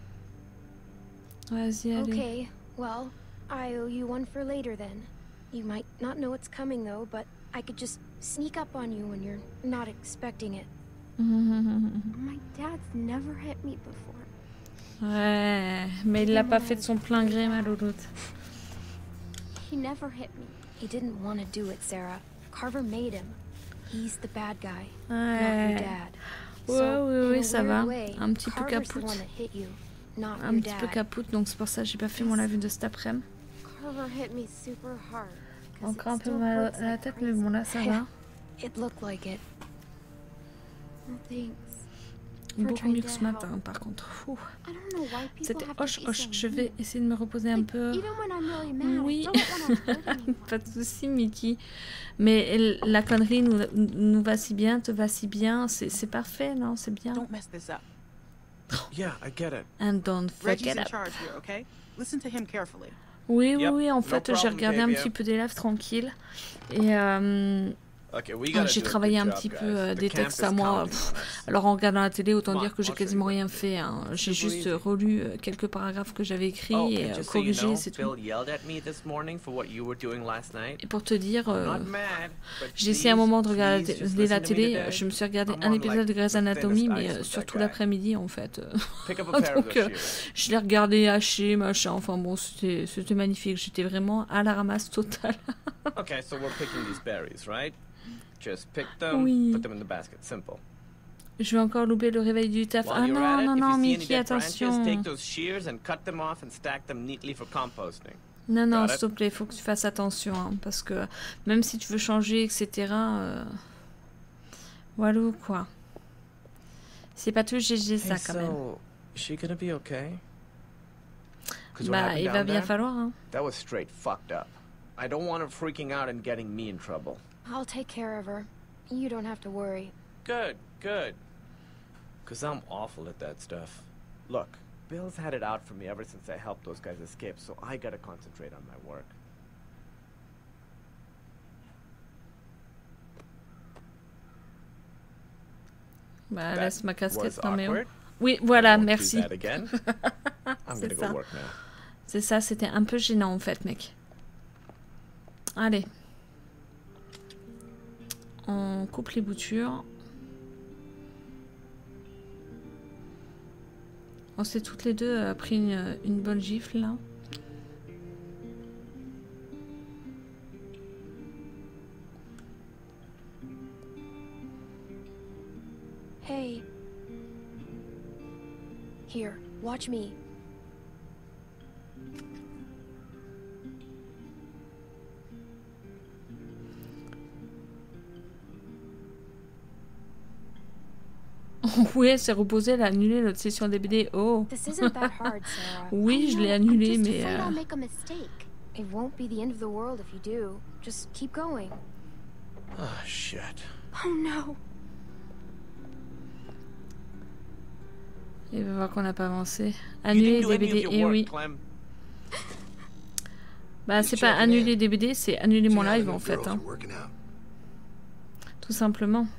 Vas-y, allez. Okay, well, I owe you one for later then. You might not know it's coming though, but I could just sneak up on you when you're not expecting it. My dad's never hit me before. Ouais, mais il l'a pas fait de son plein gré, ma louloute. He never hit me. He didn't want to do it, Sarah. Carver made him. He's the bad guy, not your dad. Ouais, ça va. Un petit peu capoute. Un petit peu dad. capoute, donc c'est pour ça que j'ai pas fait mon live de cet après-midi. Carver hit me super hard. Encore un peu mal à la tête, mais bon là ça va. It looked like it. Thanks. Beaucoup mieux que ce matin, par contre. C'était hoche. Je vais essayer de me reposer un peu. Oui, pas de soucis, Mickey. Mais la connerie nous va si bien, te va si bien. C'est parfait, non? C'est bien. Don't mess this up. Yeah, I get it. And don't fuck Reggie's it in up. charge here, okay? Listen to him carefully. Oui, en fait, j'ai regardé un petit peu des lives tranquilles. Et j'ai travaillé un petit peu des textes à moi. Alors en regardant la télé, autant dire que j'ai quasiment rien fait. Hein. J'ai juste relu quelques paragraphes que j'avais écrits et corrigé, c'est tout. Et pour te dire, j'ai essayé un moment de regarder la télé. Je me suis regardé un épisode de Grey's Anatomy, mais surtout l'après-midi en fait. Donc je l'ai regardé haché, machin. Enfin bon, c'était magnifique. J'étais vraiment à la ramasse totale. Okay, so we're picking these berries, right? Just pick them, put them in the basket. Simple. Je vais encore louper le réveil du taf. Ah non, Mickey, attention. Non, s'il te plaît, il faut que tu fasses attention. Hein, parce que même si tu veux changer, etc. Voilà quoi. C'est pas tout GG ça quand même. Bah, il va bien falloir. Hein. That was straight fucked up. I don't want her freaking out and getting me in trouble. I'll take care of her. You don't have to worry. Good. Because I'm awful at that stuff. Look, Bill's had it out for me ever since I helped those guys escape, so I gotta concentrate on my work. Bah, laisse ma casquette dans mes... Oui, voilà, merci. C'est ça. C'est ça, c'était un peu gênant en fait, mec. Allez. On coupe les boutures. On s'est toutes les deux pris une bonne gifle là. Hey. Here, watch me. Oui, elle s'est reposée, elle a annulé notre session des BD. Oh. Oui, je l'ai annulée, mais... It won't be the end of the world if you do. Just keep going. Oh, shit. Oh no. Il va voir qu'on n'a pas avancé. Annuler des BD, et oui. Bah, c'est pas annuler des BD, c'est annuler mon live en fait. Hein. Tout simplement.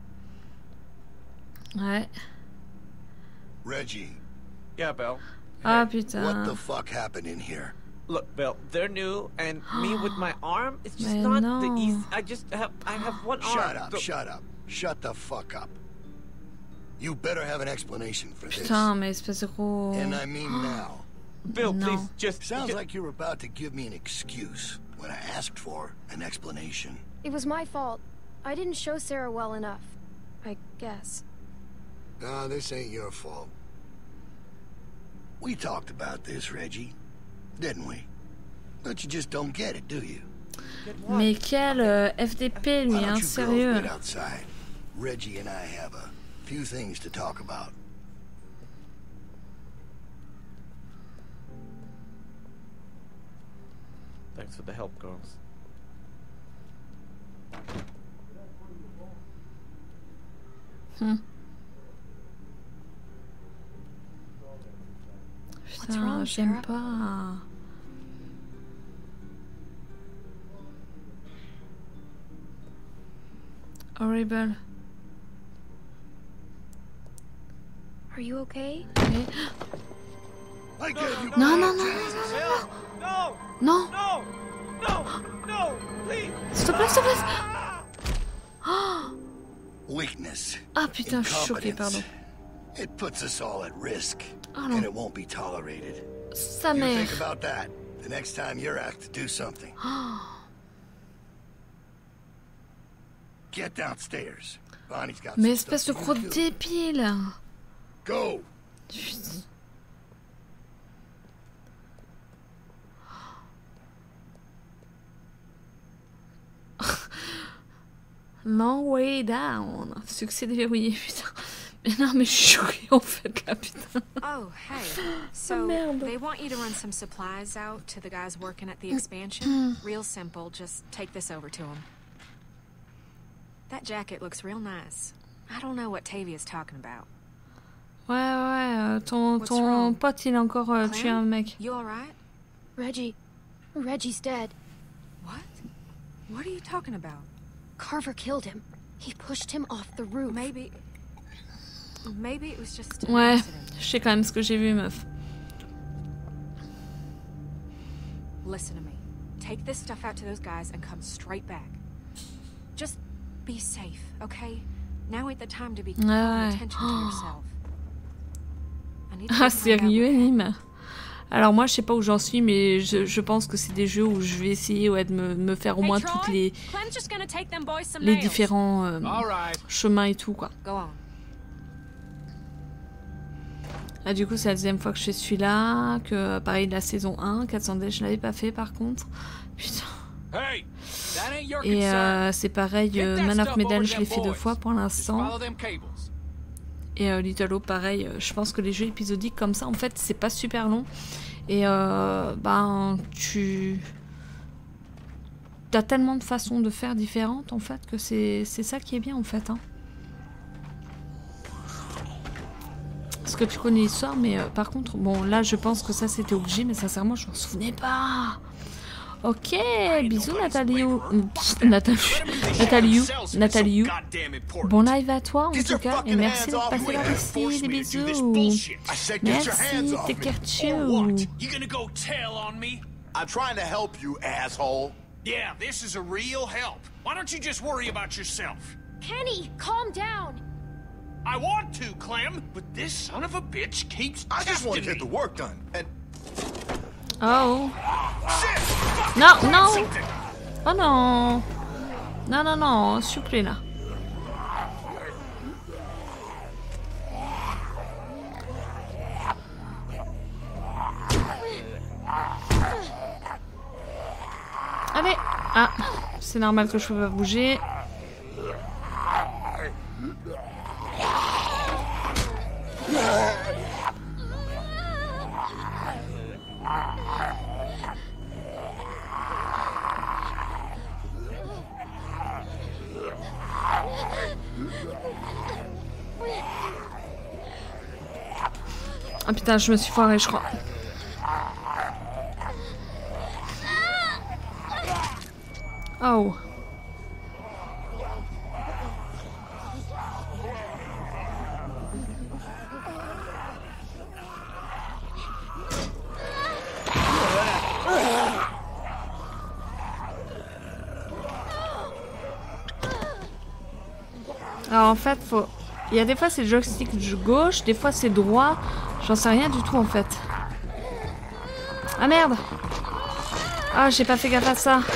Ouais. Reggie. Yeah, Bill. Ah putain. What the fuck happened in here? Look, Bill, they're new, and me with my arm, it's just not the easy. I have one arm. Shut up. Shut the fuck up. You better have an explanation for this. Putain, mais espèce de gros... And I mean now. Bill, please, just... Sounds like you're about to give me an excuse when I asked for an explanation. It was my fault. I didn't show Sarah well enough, I guess. No, this ain't your fault. We talked about this, Reggie, didn't we? But you just don't get it, do you? Mais quel FDP, lui, hein, sérieux. Reggie and I have a few things to talk about. Thanks for the help, girls. Putain, j'aime pas. Horrible. Are you okay? Okay. Non, non, non, non, non, non, non, no, please. S'il te plaît, s'il te plaît. Oh. weakness, Ah putain, je suis choquée, pardon. It puts us all at risk, Oh non. and it won't be tolerated. Sa You mère. think about that the next time you're asked to do something. Get downstairs. Bonnie's got Mais some espèce de stuff gros you do. débile. Go. Putain. Long way down. Succès déverrouillé, putain. Mais non, mais je suis choquée en fait là, putain. Oh, hey. So, they want you to run some supplies out to the guys working at the expansion. Real simple, just take this over to them. That jacket looks real nice. I don't know what Tavia's talking about. Ouais, ton pote, il a encore tué un mec. You alright? Reggie's dead. What? What are you talking about? Carver killed him. He pushed him off the roof. Maybe it was just an Ouais, accident. je sais quand même ce que j'ai vu, meuf. Listen to me. Take this stuff out to those guys and come straight back. Just be safe, okay? Now ain't the time to be calling attention to yourself. I need to Ah, find out sérieux, Nîmes? Alors moi, je sais pas où j'en suis, mais je pense que c'est des jeux où je vais essayer de me faire au moins toutes les différents chemins et tout, quoi. Ah, du coup, c'est la deuxième fois que je fais celui-là, que pareil, la saison 1, 400 D, je l'avais pas fait par contre. Putain. Et c'est pareil, Man of Medan, je l'ai fait 2 fois pour l'instant. Et Little Hope, pareil, je pense que les jeux épisodiques comme ça, en fait, c'est pas super long. Et ben, t'as tellement de façons de faire différentes, en fait, que c'est ça qui est bien, en fait. Hein. Parce que tu connais l'histoire, mais par contre, bon, là, je pense que ça, c'était obligé, mais sincèrement, je m'en souvenais pas. Ok, bisous Nathalie. Nathalie. Bon live à toi en tout cas et merci de passer par ici. Des bisous. Merci, take care too. I'm trying to help you, asshole. Yeah, this is a real help. Why don't you just worry about yourself? Kenny, calm down. I want to, Clem, but this son of a bitch keeps I just want to testing get the me. work done. And Oh. Non, non. Oh non. Non, s'il vous plaît là. Allez. Ah, c'est normal que je peux pas bouger. Ah putain, je me suis foirée, je crois. Oh. Alors en fait, faut... il y a des fois c'est le joystick gauche, des fois c'est droit. J'en sais rien du tout en fait. Ah merde! Ah, j'ai pas fait gaffe à ça.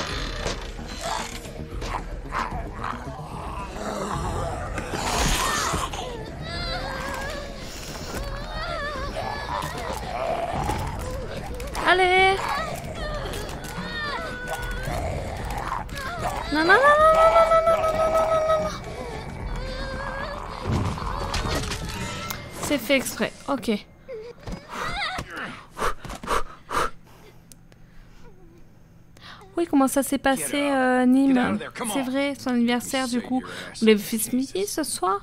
Allez! Non, non, non, non, non, non, non, non, non, non, non. C'est fait exprès, ok. Oui, comment ça s'est passé, Nîmes? C'est vrai, son anniversaire, du coup. Vous l'avez fait ce midi, ce soir?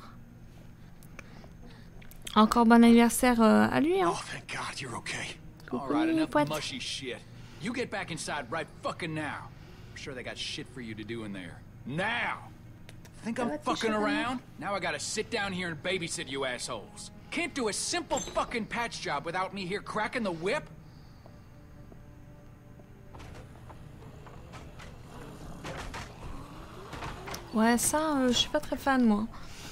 Encore bon anniversaire à lui, hein? Oh, thank God you're okay. All right, enough of mushy shit. You get back inside right fucking now. I'm sure they got shit for you to do in there. Now! Think I'm fucking around? Now I gotta sit down here and babysit you assholes. Can't do a simple fucking patch job without me here cracking the whip? Ouais, ça, je suis pas très fan, moi.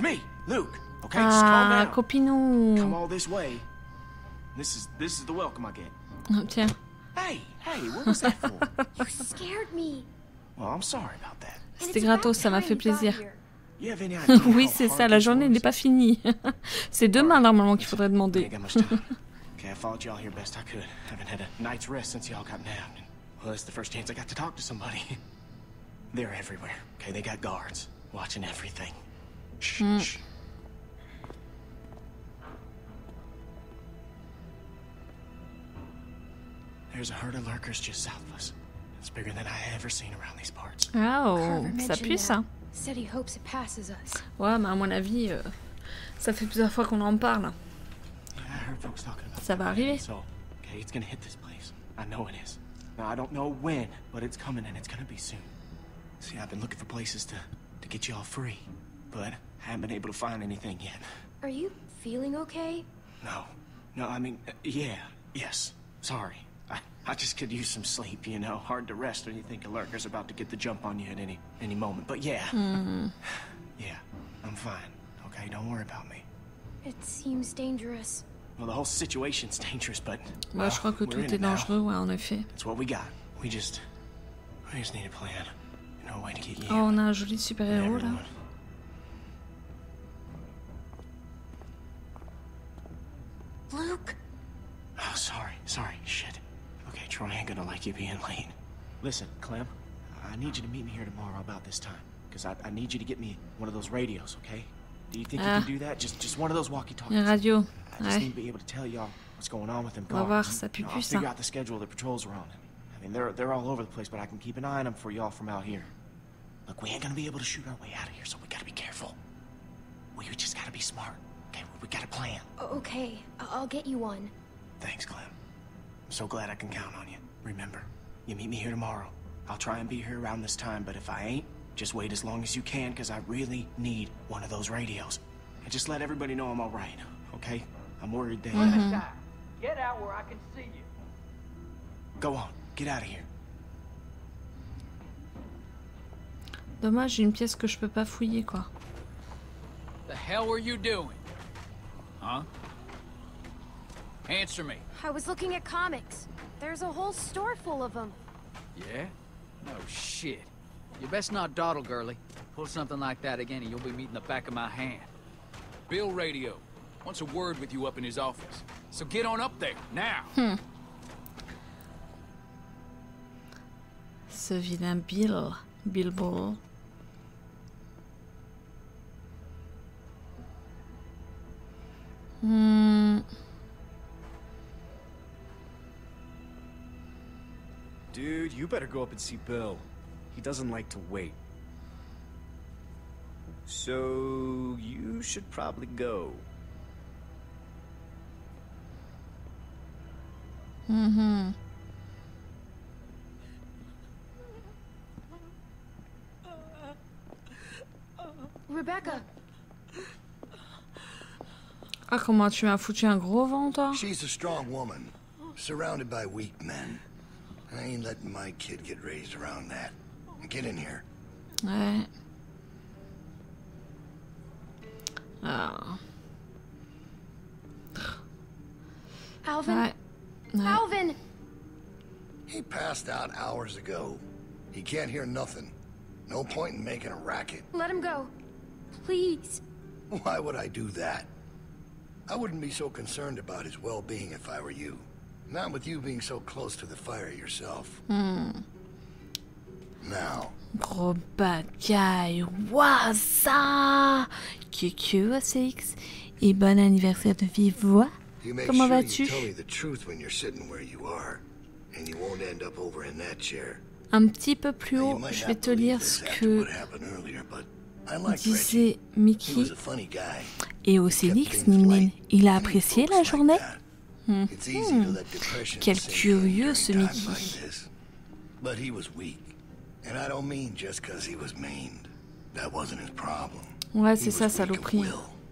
me, Luke. Okay, just calm Ah, down. copinou. Come all this way. This is the welcome I get. Oh, tiens. Hey, what was that for? You scared me. Well, I'm sorry about that. C'était gratos, ça m'a fait plaisir. You have any idea Oui, how c'est hard ça, la this journée was? n'est pas finie. C'est demain, normalement, qu'il faudrait I demander. ain't got much time. Okay, I followed y'all here best I could. Haven't had a night's rest since y'all got nabbed. And, well, it's the first chance I got to talk to somebody. They're everywhere. Okay, they got guards watching everything. Shh. There's a herd of lurkers just south of us. It's bigger than I ever seen around these parts. Oh, ça pue ça. Said he hopes it passes us. Ouais, mais à mon avis, ça fait plusieurs fois qu'on en parle. I heard folks talking about Ça va arriver. So, okay, it's gonna hit this place. I know it is. Now, I don't know when, but it's coming and it's gonna be soon. See, I've been looking for places to get you all free, but I haven't been able to find anything yet. Are you feeling okay? No, I mean, yes. Sorry. I just could use some sleep, you know. Hard to rest when you think a lurker's about to get the jump on you at any moment. But yeah. Yeah, I'm fine. Okay, don't worry about me. It seems dangerous. Well, the whole situation's dangerous, but Ouais, je crois que tout est dangereux, ouais, en effet. It's what we got. We just need a plan. You know, a way to get you. Oh, on a un joli super-héros, là. Luke! Oh, sorry, shit. Okay, Troy ain't gonna like you being late. Listen, Clem, I need you to meet me here tomorrow about this time. Because I need you to get me one of those radios, okay? Do you think you can do that? Just one of those walkie-talkies. Un radio, I just ouais. need to be able to tell y'all what's going on with them On va guards. voir, ça pue I'll plus, figure ça. out the schedule the patrols are on. I mean, they're all over the place, but I can keep an eye on them for y'all from out here. Look, we ain't gonna be able to shoot our way out of here, so we gotta be careful. We just gotta be smart, okay? We got a plan. Okay, I'll get you one. Thanks, Clem. I'm so glad I can count on you. Remember, you meet me here tomorrow. I'll try and be here around this time, but if I ain't, just wait as long as you can, because I really need one of those radios. And just let everybody know I'm all right, okay? I'm worried that... Get out where I can see you. Go on, get out of here. Dommage, j'ai une pièce que je peux pas fouiller, quoi. The hell were you doing? Huh? Answer me. I was looking at comics. There's a whole store full of them. Yeah? No shit. You best not dawdle, girlie. Pull something like that again and you'll be meeting the back of my hand. Bill Radio wants a word with you up in his office. So get on up there, now. Ce vilain Bilbo. Dude, you better go up and see Bill. He doesn't like to wait. So, you should probably go. Rebecca! Ah, comment tu m'as foutu un gros vent, toi? She's a strong woman, surrounded by weak men. I ain't letting my kid get raised around that. Get in here. Ouais. Ah. Alvin? Ouais. Ouais. Alvin! He passed out hours ago. He can't hear nothing. No point in making a racket. Let him go. Please. Why would I do that? I wouldn't be so concerned about his well-being if I were you. Not with you being so close to the fire yourself. Now. Gros bagaille. Waouh, ça! QQ, ACX. Et bon anniversaire de vive voix. Comment vas-tu? Tell me the truth when you're sitting where you are, and you won't end up over in that chair. Un petit peu plus haut, je vais te lire ce que disait Mickey. Et au Célix, Nimnin, il a apprécié la journée? Quel curieux ce Mickey. But he was weak, and I don't mean just because he was maimed. That wasn't his problem. Ouais, c'est ça, saloperie.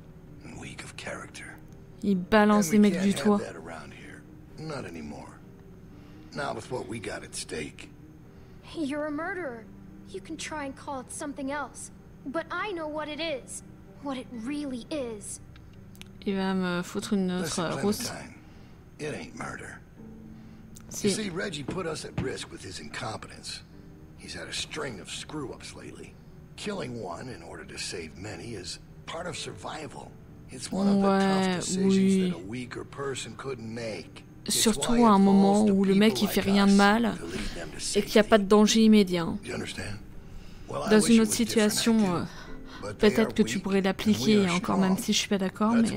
Il balance les mecs du toit. Not anymore. Not with what we got at stake. You're a murderer. You can try and call it something else. But I know what it is. what it really is. Il va me foutre une autre rousse. It ain't murder. Si. You see, Reggie put us at risk with his incompetence. He's had a string of screw-ups lately. Killing one in order to save many is part of survival. It's one of the tough decisions that a weaker person couldn't make. Surtout à un moment où le mec il fait rien de mal et qu'il n'y a pas de danger immédiat. Dans une autre situation, peut-être que tu pourrais l'appliquer, encore même si je suis pas d'accord, mais...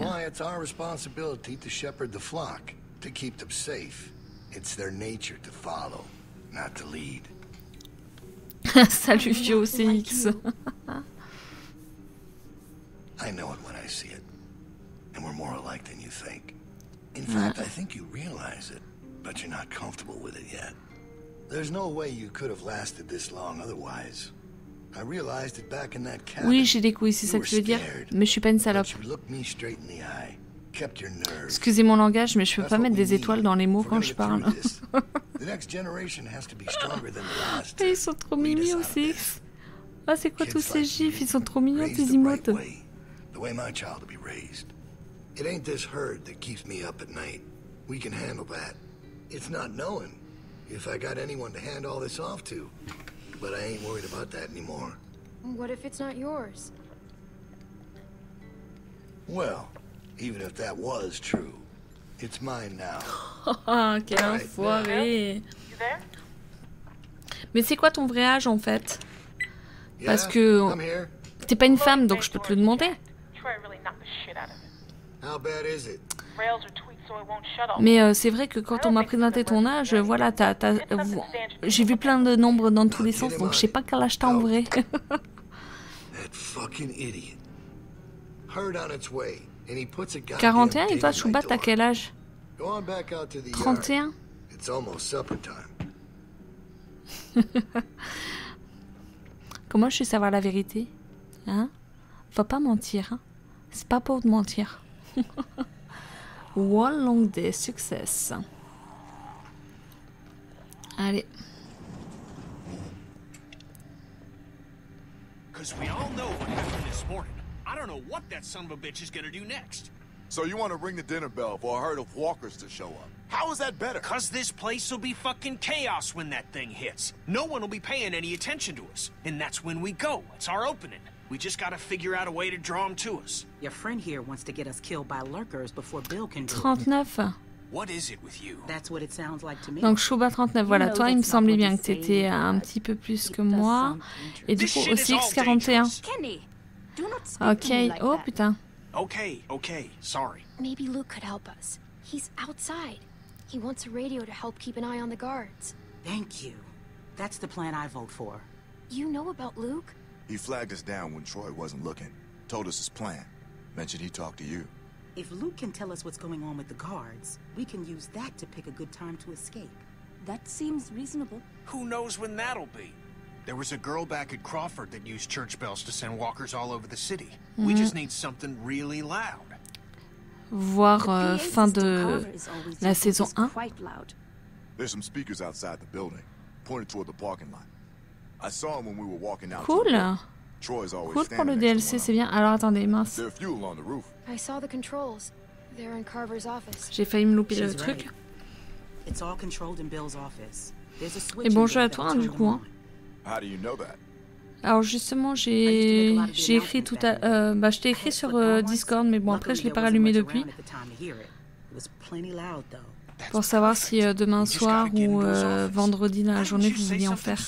Salut Fio CX. I know it when I see it. And we're more alike than you think. In fact, I think you realize it, but you're not comfortable with it yet. There's no way you could have lasted this long otherwise. I realized it back in that cabin. Oui, j'ai des couilles, c'est ça que tu veux dire, mais je suis pas une salope. Excusez mon langage, mais je peux pas mettre des étoiles dans les mots quand je parle. Ils sont trop mignons aussi. Ah, c'est quoi tous ces gifs? Ils sont trop mignons, tes emotes. It ain't this herd that keeps me up at night. We can handle that. It's not knowing if I got anyone to hand all this off to. But I ain't worried about that anymore. What if it's not yours? Well, even if that was true, it's mine now. Quel enfoiré. Mais c'est quoi ton vrai âge en fait? Parce que t'es pas une femme, donc je peux te le demander. Mais c'est vrai que quand on m'a présenté ton âge, voilà, j'ai vu plein de nombres dans tous les sens, donc je sais pas quel âge t'as en vrai. 41 et toi, Chouba, t'as quel âge? 31. Comment je sais savoir la vérité? Hein? Faut pas mentir, hein? C'est pas pour mentir. One long day success. Allez. Because we all know what happened this morning. I don't know what that son of a bitch is gonna do next. So you want to ring the dinner bell for a herd of walkers to show up? How is that better? Because this place will be fucking chaos when that thing hits. No one will be paying any attention to us. And that's when we go. It's our opening. We just gotta figure out a way to draw them to us. Your friend here wants to get us killed by lurkers before Bill can do it. 39. What is it with you? That's what it sounds like to me. Donc Chouba 39, voilà, toi il me semblait bien que t'étais un petit peu plus que moi. Et du coup aussi X41. Ok, oh putain. Okay, sorry. Maybe Luke could help us. He's outside. He wants a radio to help keep an eye on the guards. Thank you. That's the plan I vote for. You know about Luke? He flagged us down when Troy wasn't looking. Told us his plan. Mentioned he talked to you. If Luke can tell us what's going on with the guards, we can use that to pick a good time to escape. That seems reasonable. Who knows when that'll be? There was a girl back at Crawford that used church bells to send walkers all over the city. We just need something really loud. Voir fin de la saison 1. There's some speakers outside the building, pointed toward the parking lot. I saw them when we were walking out. Cool. Troy's always cool pour le DLC, c'est bien. Alors attendez, mince. There's fuel on the roof. I saw the controls. They're in Carver's office. J'ai failli me louper le truc. It's all controlled in Bill's office. There's a switch. Et bon jeu à toi, hein, du coup. Hein. How do you know that? Alors justement, j'ai écrit tout à... je t'ai écrit sur Discord, mais bon, après, je l'ai pas rallumé depuis. Pour savoir si demain soir ou vendredi dans la journée, vous vouliez en faire.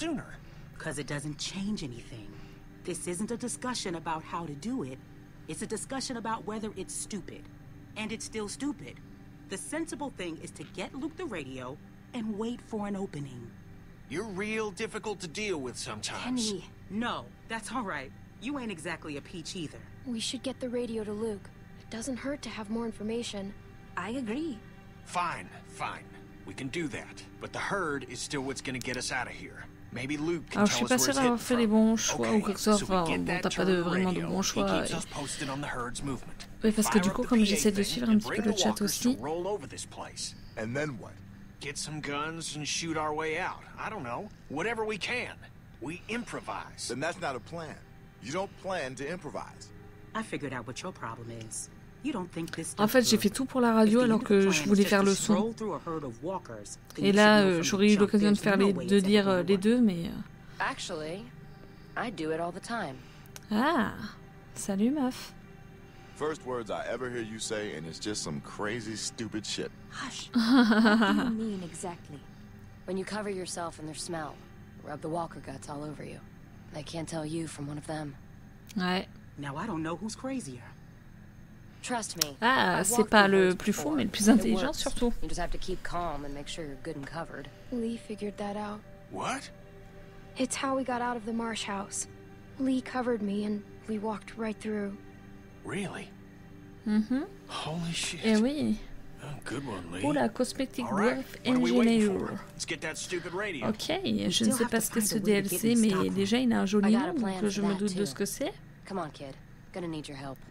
This isn't a discussion about how to do it. It's a discussion about whether it's stupid. And it's still stupid. The sensible thing is to get Luke the radio and wait for an opening. You're real difficult to deal with sometimes. Kenny. No, that's all right. You ain't exactly a peach either. We should get the radio to Luke. It doesn't hurt to have more information. I agree. Fine. We can do that. But the herd is still what's gonna get us out of here. Maybe Luke can Alors je suis pas sûre d'avoir fait les bons choix ou quelque chose. Enfin, bon, t'as pas vraiment de bons choix. Oui, parce que du coup, comme j'essaie de suivre un petit peu le chat aussi. And then what? Get some guns and shoot our way out. I don't know. Whatever we can. We improvise. Then that's not a plan. You don't plan to improvise. I figured out what your problem is. You don't think this En fait, j'ai fait tout pour la radio alors que je voulais faire le son. Et là, j'aurais eu l'occasion de dire les deux, mais... Actually, I do it all the time. Ah, salut meuf. First words I ever hear you say, and it's just some crazy, stupid shit. Hush. What do you mean exactly? When you cover yourself in their smell, rub the walker guts all over you. They can't tell you from one of them. Ouais. Now I don't know who's crazier. Trust me. Ah, c'est pas le plus fou, mais le plus intelligent surtout. You just have to keep calm and make sure you're good and covered. Lee figured that out. What? It's how we got out of the marsh house. Lee covered me and we walked right through. Really? Holy shit. Eh oui. Good one, Lee. Oula, Cosmetic Growth Engineer. Let's get that stupid radio. Ok, je ne sais pas ce qu'est ce DLC, mais déjà il a un joli nom, donc je me doute de ce que c'est. Come on, kid. Gonna need your help.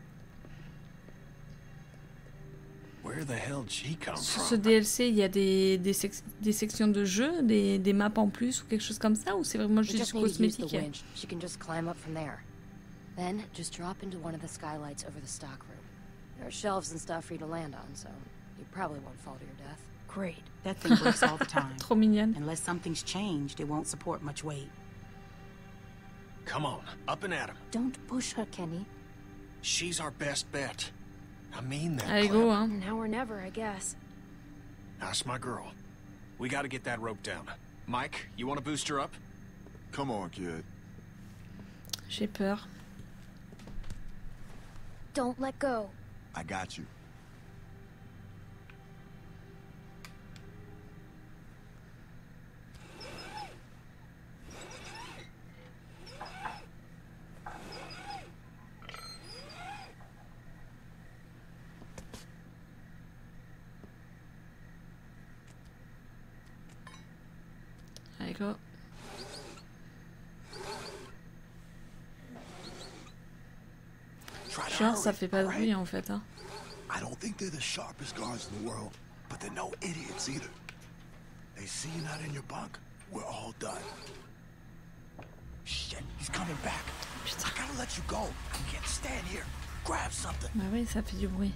Where the hell did she come Sur from? ce DLC, il y a des sections de jeu, des maps en plus ou quelque chose comme ça, ou c'est vraiment juste cosmétique? She can just climb up from there. Then just drop into one of the skylights over the stock room. There are shelves and stuff for you to land on, so you probably won't fall to your death. Great. That thing breaks all the time. Trop mignonne. Unless something's changed, it won't support much weight. Come on, up and at him. Don't push her, Kenny. She's our best bet. I mean that. Allez, go, hein. Now or never, I guess. That's my girl. We gotta get that rope down. Mike, you want to boost her up? Come on, kid. J'ai peur. Don't let go. I got you. Allez, go. Genre, ça fait pas de bruit en fait, hein. I don't think they're the sharpest guards in the world, but they're no idiots either. They see you not in your bunk, we're all done. Shit, he's coming back. I gotta let you go. You can't stand here. Grab something. Bah oui, ça fait du bruit.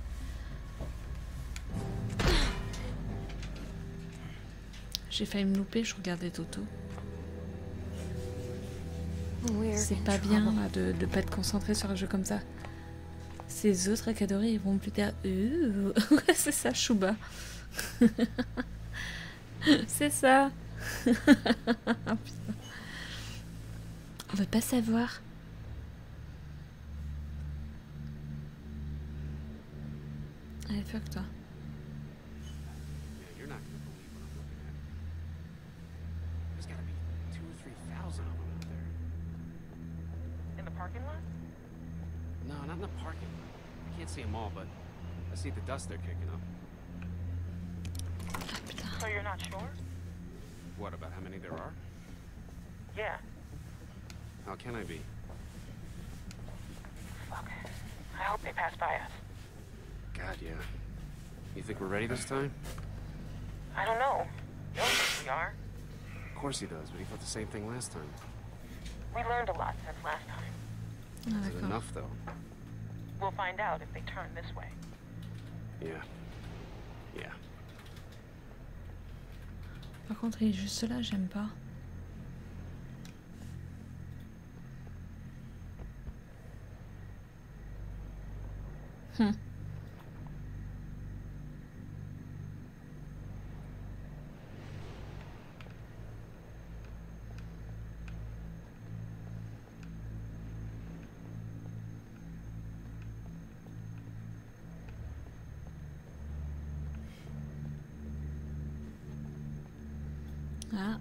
J'ai failli me louper, je regardais Toto. C'est pas bien là, de pas être concentré sur un jeu comme ça. Ces autres cadorés, ils vont plus tard. C'est ça, Chouba. C'est ça. On veut pas savoir. Allez, fuck toi. You're not gonna believe what I'm looking at. There's gotta be 2,000 or 3,000 of them out there. In the parking lot? No, not in the parking lot. I can't see them all, but I see the dust they're kicking up. So you're not sure? What, about how many there are? Yeah. How can I be? Fuck. I hope they pass by us. God, yeah. You think we're ready this time? I don't know. Bill thinks we are. Of course he does, but he thought the same thing last time. We learned a lot since last time. Is it enough, though? We'll find out if they turn this way. Yeah. Yeah. Par contre, il est juste là, j'aime pas. Ah.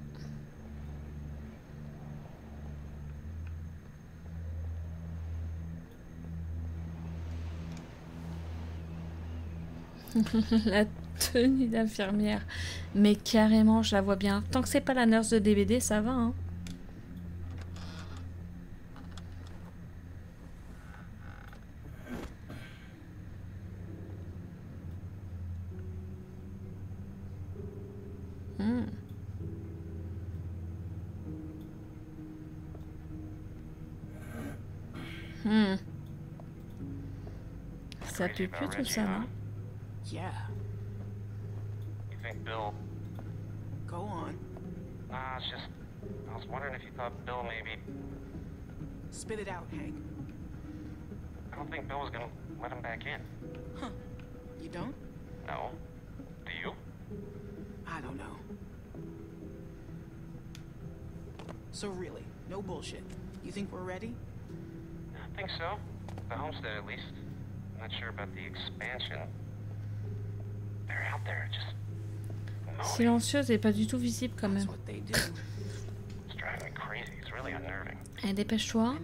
La tenue d'infirmière. Mais carrément, je la vois bien. Tant que c'est pas la nurse de DVD, ça va, hein. Ça pue plus tout ça, non? Yeah. You think Bill... Go on. Nah, it's just... I was wondering if you thought Bill maybe... Spit it out, Hank. I don't think Bill was gonna let him back in. Huh. You don't? No. Do you? I don't know. So really, no bullshit. You think we're ready? I think so. The homestead, at least. I'm not sure about the expansion. They're out there, just... Silencieuse et pas du tout visible quand même. It's driving me crazy. It's really unnerving. Allez, dépêche-toi.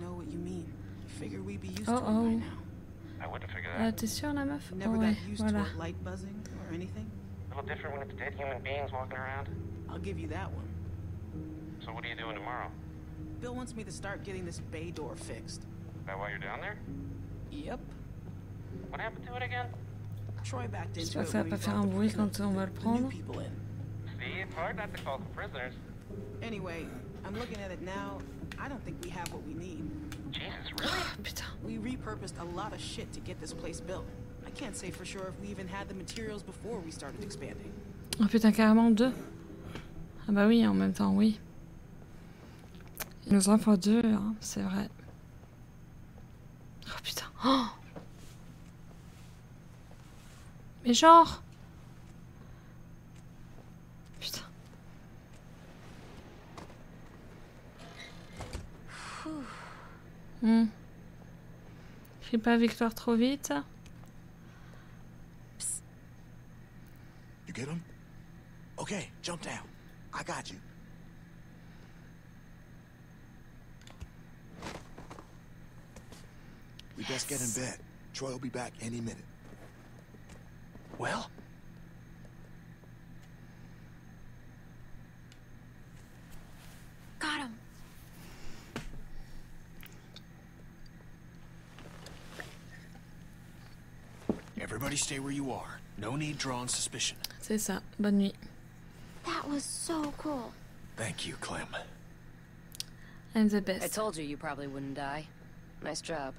Oh oh. I wouldn't figure that. T'es sûre, la meuf? Never Ouais, got used voilà. to light buzzing or anything? A little different when it's dead human beings walking around. I'll give you that one. So what are you doing tomorrow? Bill wants me to start getting this bay door fixed. Is that why you're down there? Yep. What happened to it again? Troy backed into J'espère it que ça va when pas we faire un brought bruit the quand on va le new prendre. people in. See, it's hard not to call them prisoners. Anyway, I'm looking at it now. I don't think we have what we need. Jesus, really? Putain. We repurposed a lot of shit to get this place built. I can't say for sure if we even had the materials before we started expanding. Oh putain, carrément deux. Ah bah oui, en même temps, oui. Il nous en faut deux, hein, c'est vrai. Oh putain. Oh, mais genre... Putain. Fais pas victoire trop vite. You get him? Okay, jump down. I got you. We best get in bed. Troy will be back any minute. Well? Got him. Everybody stay where you are. No need drawing suspicion. C'est ça. Bonne nuit. That was so cool. Thank you, Clem. I'm the best. I told you probably wouldn't die. Nice job.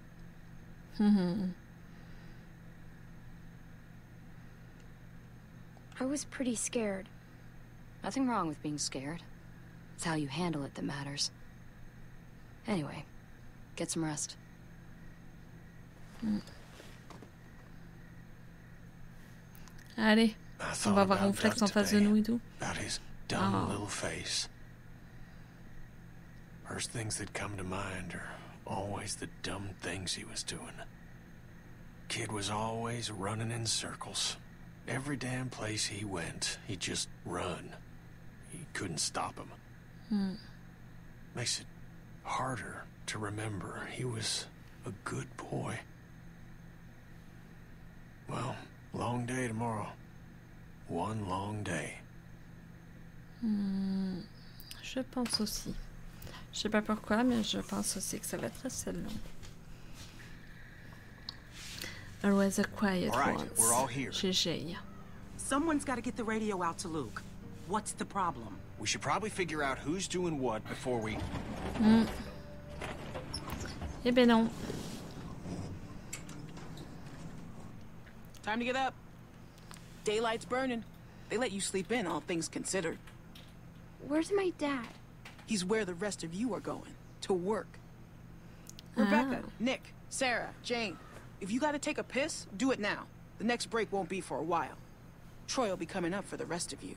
I was pretty scared. Nothing wrong with being scared. It's how you handle it that matters. Anyway, get some rest. Allez, on va voir Ronflex en face de nous et tout. About his dumb little face. First things that come to mind are always the dumb things he was doing. Kid was always running in circles. Every damn place he went, he'd just run. He couldn't stop him. Makes it harder to remember. He was a good boy. Well, long day tomorrow. One long day. Je pense aussi. Je sais pas pourquoi, mais je pense aussi que ça va être assez long. Always a quiet Alright, we're all here. GG. Someone's got to get the radio out to Luke. What's the problem? We should probably figure out who's doing what before we... Eh ben non. Time to get up. Daylight's burning. They let you sleep in, all things considered. Where's my dad? He's where the rest of you are going. To work. Rebecca, Nick, Sarah, Jane. If you gotta take a piss, do it now. The next break won't be for a while. Troy will be coming up for the rest of you.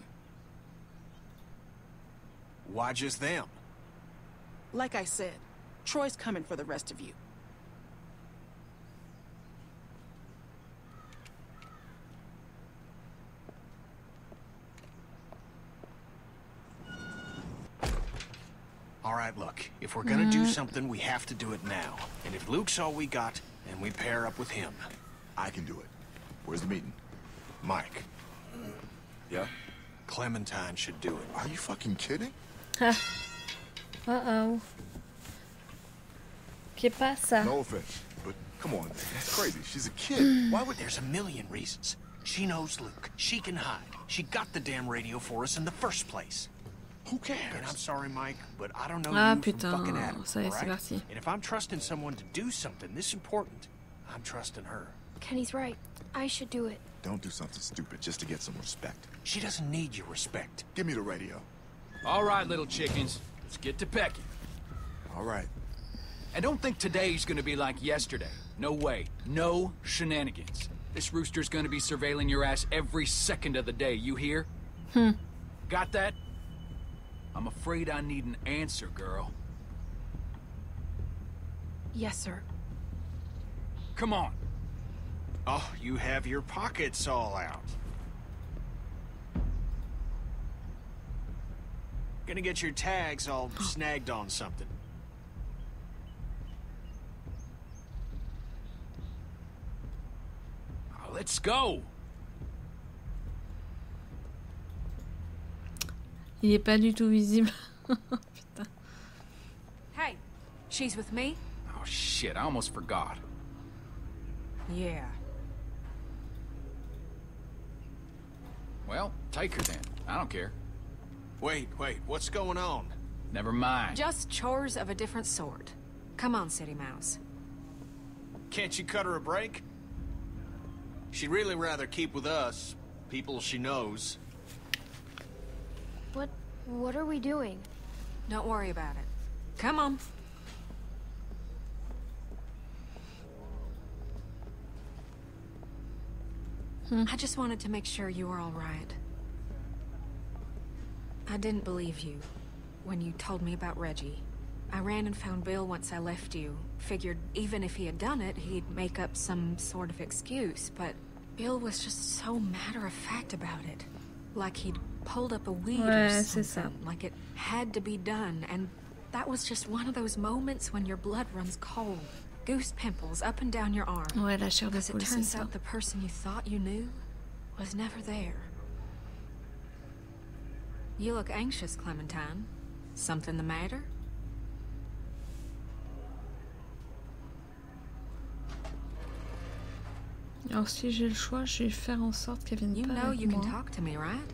Why just them? Like I said, Troy's coming for the rest of you. All right, look. If we're gonna do something, we have to do it now. And if Luke's all we got, then we pair up with him. I can do it. Where's the meeting? Mike. Yeah? Clementine should do it. Are you fucking kidding? Uh-oh. ¿Qué pasa? No offense, but come on, that's crazy. She's a kid. Why would... There's a million reasons. She knows Luke. She can hide. She got the damn radio for us in the first place. Who cares? And I'm sorry, Mike, but I don't know you putain, from fucking Adam, ça y est, c'est right? parti. And if I'm trusting someone to do something this important, I'm trusting her. Kenny's right. I should do it. Don't do something stupid just to get some respect. She doesn't need your respect. Give me the radio. All right, little chickens. Let's get to pecking. All right. And don't think today's gonna be like yesterday. No way. No shenanigans. This rooster's gonna be surveilling your ass every second of the day, you hear? Got that? I'm afraid I need an answer, girl. Yes, sir. Come on. Oh, you have your pockets all out. Gonna get your tags all snagged on something. Oh, let's go. Il est pas du tout visible. Putain. Hey, she's with me? Oh shit, I almost forgot. Yeah. Well, take her then. I don't care. Wait, what's going on? Never mind. Just chores of a different sort. Come on, City Mouse. Can't you cut her a break? She'd really rather keep with us, people she knows. What are we doing? Don't worry about it. Come on. I just wanted to make sure you were all right. I didn't believe you when you told me about Reggie. I ran and found Bill once I left you. Figured even if he had done it, he'd make up some sort of excuse, but Bill was just so matter-of-fact about it. Like he'd pulled up a weed or something, like it had to be done, and that was just one of those moments when your blood runs cold. Goose pimples up and down your arm. Ouais, la chair de Because poule, it c'est turns ça. out the person you thought you knew was never there. You look anxious, Clementine. Something the matter? Alors si j'ai le choix, je vais faire en sorte qu'elle vienne pas know avec you moi. can talk to me, right?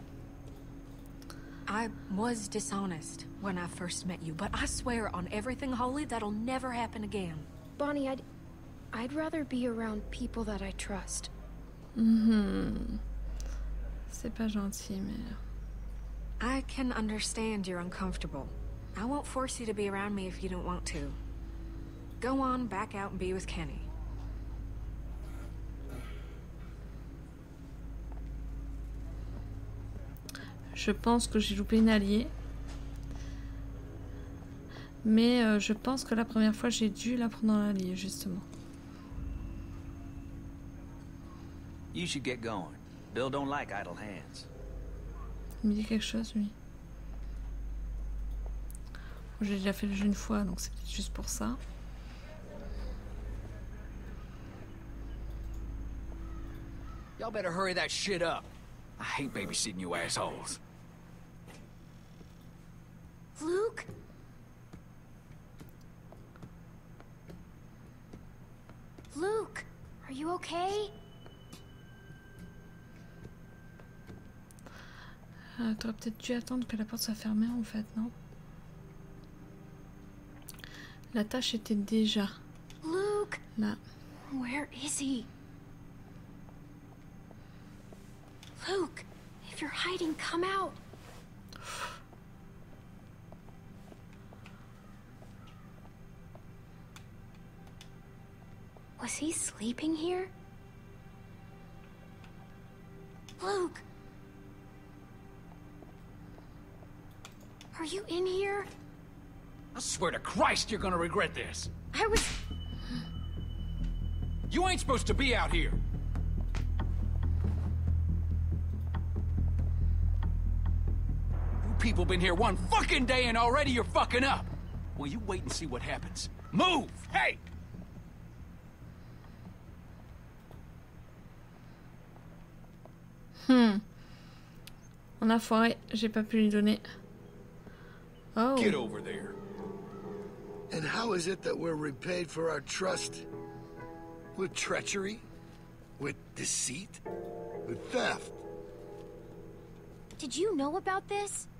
I was dishonest when I first met you, but I swear on everything holy that'll never happen again. Bonnie, I'd rather be around people that I trust. C'est pas gentil, mais... I can understand you're uncomfortable. I won't force you to be around me if you don't want to. Go on, back out and be with Kenny. Je pense que j'ai loupé une alliée. Mais je pense que la première fois, j'ai dû la prendre dans l'allié, justement. You should get going. Bill don't like idle hands. Il me dit quelque chose, lui. J'ai déjà fait le jeu une fois, donc c'est peut-être juste pour ça. Y'all better hurry that shit up. I hate babysitting you assholes. Luke? Luke, are you okay? T'aurais peut-être dû attendre que la porte soit fermée, en fait, non? La tâche était déjà Luke, là. Where is he? Luke, if you're hiding, come out. Was he sleeping here? Luke! Are you in here? I swear to Christ you're gonna regret this. I was... You ain't supposed to be out here. You people been here one fucking day and already you're fucking up. Well, you wait and see what happens. Move! Hey! On a foiré, j'ai pas pu lui donner. Oh. Get over there. And how is it that we're repaid for our trust? With treachery? With deceit? With theft? Did you know about this?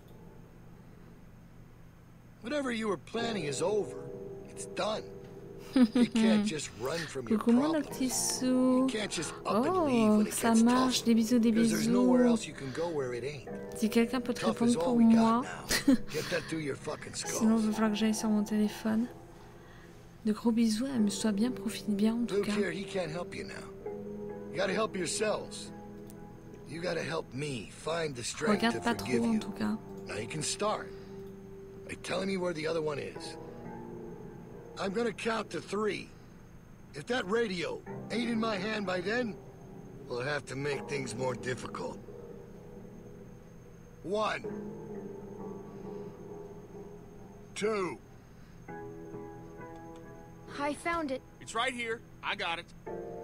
Whatever you were planning is over. It's done. You can't just run from your Coucou mon problems. petit sou. You can't just up and leave when Oh, it ça gets marche. tough. Des bisous, des Because there's nowhere bisous. else you can go where it ain't. Si quelqu'un peut te Tough is répondre all pour we got moi. now. Get that through your fucking skull. Sinon, il va falloir que j'aille sur mon téléphone. De gros bisous, amuse-toi bien, profite bien en tout Luke cas. here, he can't help you now. You gotta help yourselves. You gotta help me find the strength Regarde to pas forgive trop en you. tout cas. Now you can start by telling me where the other one is. I'm gonna count to 3. If that radio ain't in my hand by then, we'll have to make things more difficult. 1, 2. I found it. It's right here. I got it.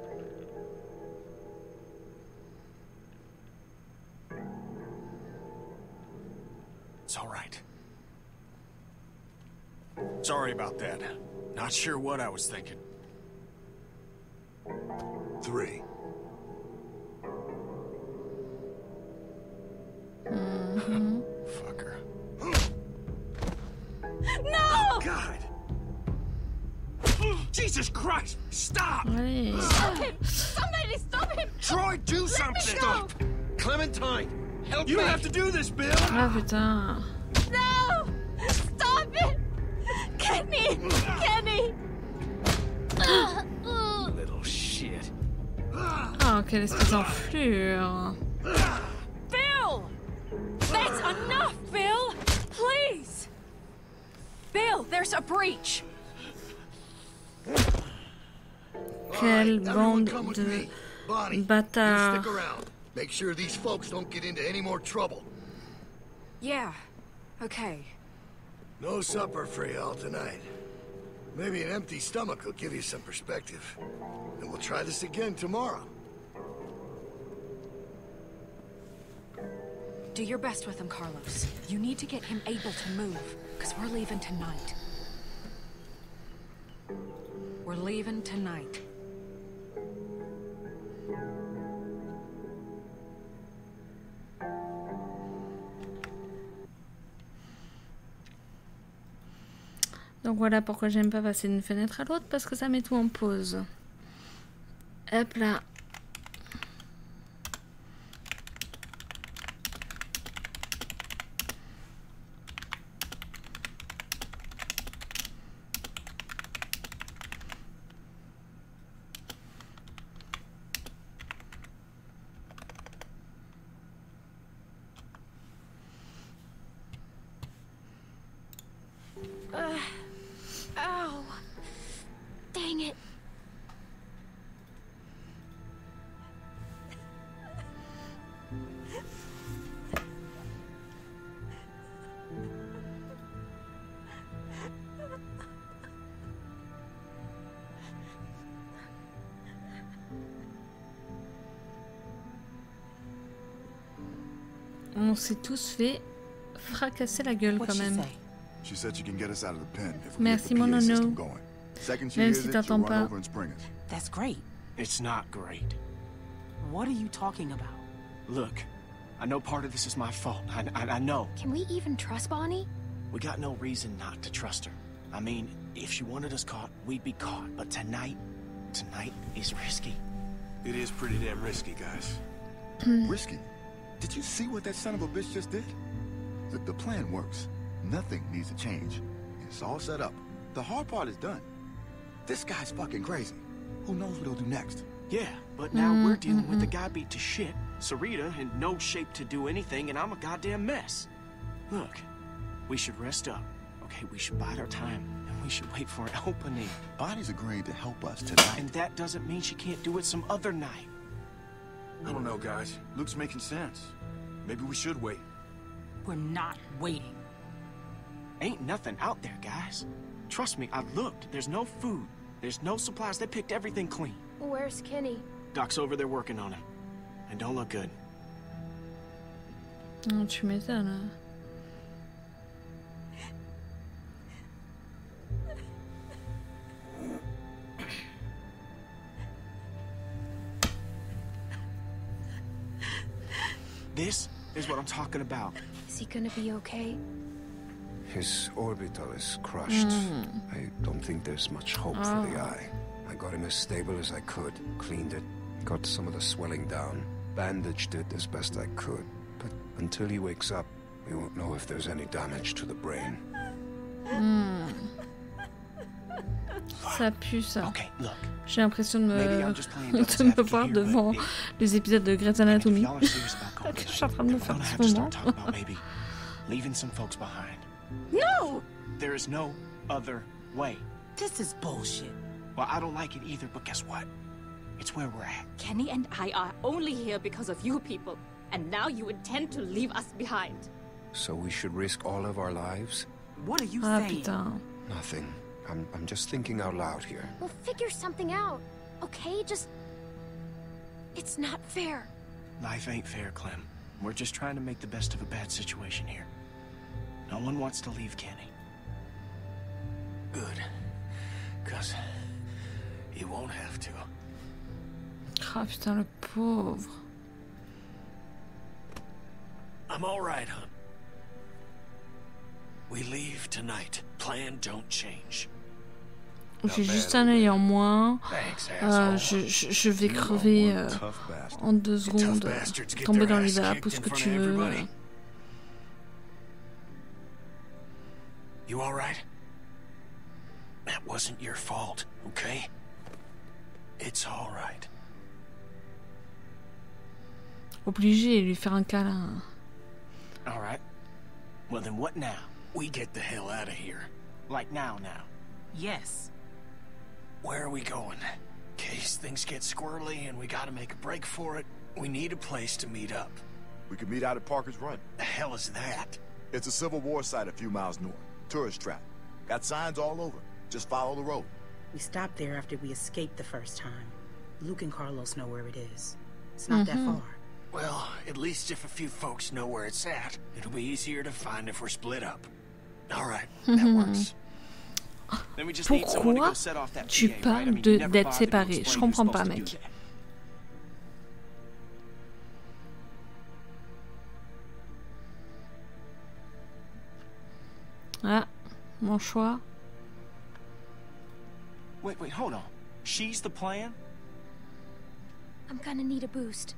It's all right. Sorry about that. Not sure what I was thinking. 3. Fucker. No! God! Jesus Christ! Stop! Allez. Stop him! Somebody stop him! Troy, do Let something! me go! Stop! Clementine! Help me! You don't have to do this, Bill! Ah putain. No! Stop it! Kenny! Kenny! Little shit. Oh, quelle espèce d'enflure. Bill! That's enough, Bill! Please! Bill, there's a breach! Quelle Everyone bande come with de me. Bonnie, you bâtards. stick around. Make sure these folks don't get into any more trouble. Yeah. Okay. No supper for y'all tonight. Maybe an empty stomach will give you some perspective. And we'll try this again tomorrow. Do your best with him, Carlos. You need to get him able to move, because we're leaving tonight. We're leaving tonight. Donc voilà pourquoi j'aime pas passer d'une fenêtre à l'autre, parce que ça met tout en pause. Hop là. Ow. Dang it. On s'est tous fait fracasser la gueule quand même. She said she can get us out of the pen if we Merci get mon the PA nono. system going. Second she Même hears si it, she'll t'entends run pas. over and spring us. That's great. It's not great. What are you talking about? Look, I know part of this is my fault. I know. Can we even trust Bonnie? We got no reason not to trust her. I mean, if she wanted us caught, we'd be caught. But tonight is risky. It is pretty damn risky, guys. Risky? Did you see what that son of a bitch just did? The plan works. Nothing needs to change. It's all set up. The hard part is done. This guy's fucking crazy. Who knows what he'll do next? Yeah, but now we're dealing with a guy beat to shit, Sarita in no shape to do anything, and I'm a goddamn mess. Look, we should rest up, okay? We should bide our time, and we should wait for an opening. Bonnie's agreeing to help us tonight. And that doesn't mean she can't do it some other night. I don't know, guys. Luke's making sense. Maybe we should wait. We're not waiting. Ain't nothing out there, guys. Trust me, I looked. There's no food. There's no supplies. They picked everything clean. Where's Kenny? Doc's over there working on him. And don't look good. Oh, tu m'étonnes. This is what I'm talking about. Is he gonna be okay? His orbital is crushed. I don't think there's much hope for the eye. I got him as stable as I could, cleaned it, got some of the swelling down, bandaged it as best I could. But until he wakes up, we won't know if there's any damage to the brain. Ça pue ça. J'ai l'impression de me voir devant les épisodes de Grey's Anatomy. Que je suis en train de me faire en ce moment. Leaving some folks behind. No! There is no other way. This is bullshit. Well, I don't like it either, but guess what? It's where we're at. Kenny and I are only here because of you people. And now you intend to leave us behind. So we should risk all of our lives? What are you saying? Putain. Nothing. I'm just thinking out loud here. We'll figure something out, okay? Just... It's not fair. Life ain't fair, Clem. We're just trying to make the best of a bad situation here. No one wants to leave Kenny. Good. 'Cause you won't have to. Ah putain, le pauvre. I'm all right, hon. We leave tonight. Plan don't change. J'ai juste un œil en moins. Je vais crever en 2 secondes, tomber dans les vapes ou ce que tu veux. You all right? That wasn't your fault, okay? It's all right. Obligé de lui faire un câlin. All right. Well then what now? We get the hell out of here. Like now. Yes. Where are we going? In case things get squirrely and we gotta make a break for it, we need a place to meet up. We could meet out at Parker's Run. The hell is that? It's a Civil War site a few miles north. Tourist trap. Got signs all over. Just follow the road. We stopped there after we escaped the first time. Luke and Carlos know where it is. It's not that far. Well, at least if a few folks know where it's at, it'll be easier to find if we're split up. All right, that works. Pourquoi tu parles d'être séparés? Je comprends pas, mec. Ah, mon choix. Wait, hold on. She's the plan? I'm gonna need a boost.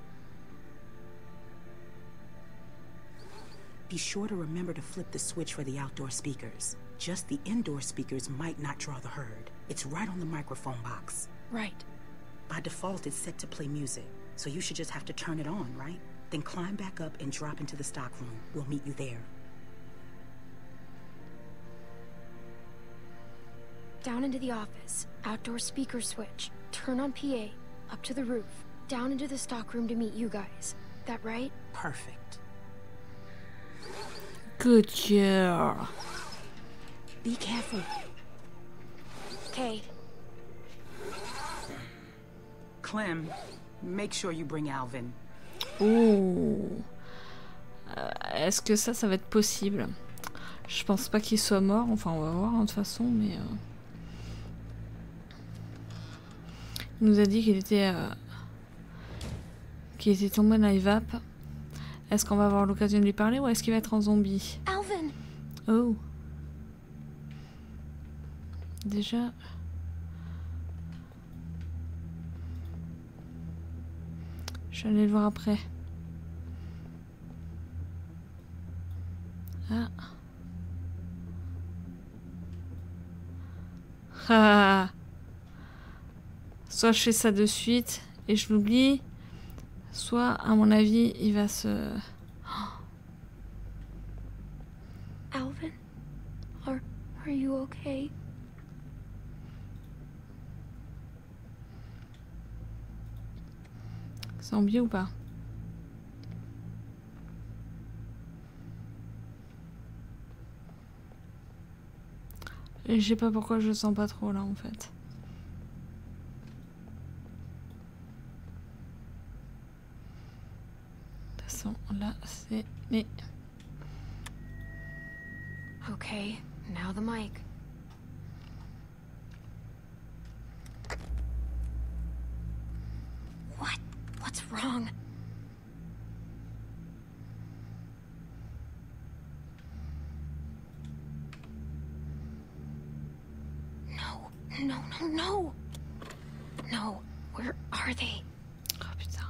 Be sure to remember to flip the switch for the outdoor speakers. Just the indoor speakers might not draw the herd. It's right on the microphone box. Right. By default, it's set to play music, so you should just have to turn it on, right? Then climb back up and drop into the stock room. We'll meet you there. Down into the office. Outdoor speaker switch. Turn on PA. Up to the roof. Down into the stock room to meet you guys. That right? Perfect. Good girl. Be careful. Okay. Clem, make sure you bring Alvin. Oh. Est-ce que ça va être possible? Je pense pas qu'il soit mort. Enfin, on va voir de toute façon, mais... Il nous a dit qu'il était tombé dans les vapes. Est-ce qu'on va avoir l'occasion de lui parler ou est-ce qu'il va être en zombie? Alvin. Oh. Déjà... Je vais aller le voir après. Ah. Ah. Soit je fais ça de suite et je l'oublie, soit à mon avis il va se... Alvin, are you okay? Zombie ou pas? Et je sais pas pourquoi je le sens pas trop là en fait. De toute façon là c'est les... Okay, now the mic. What's wrong? No, no, no. No, where are they? Oh putain.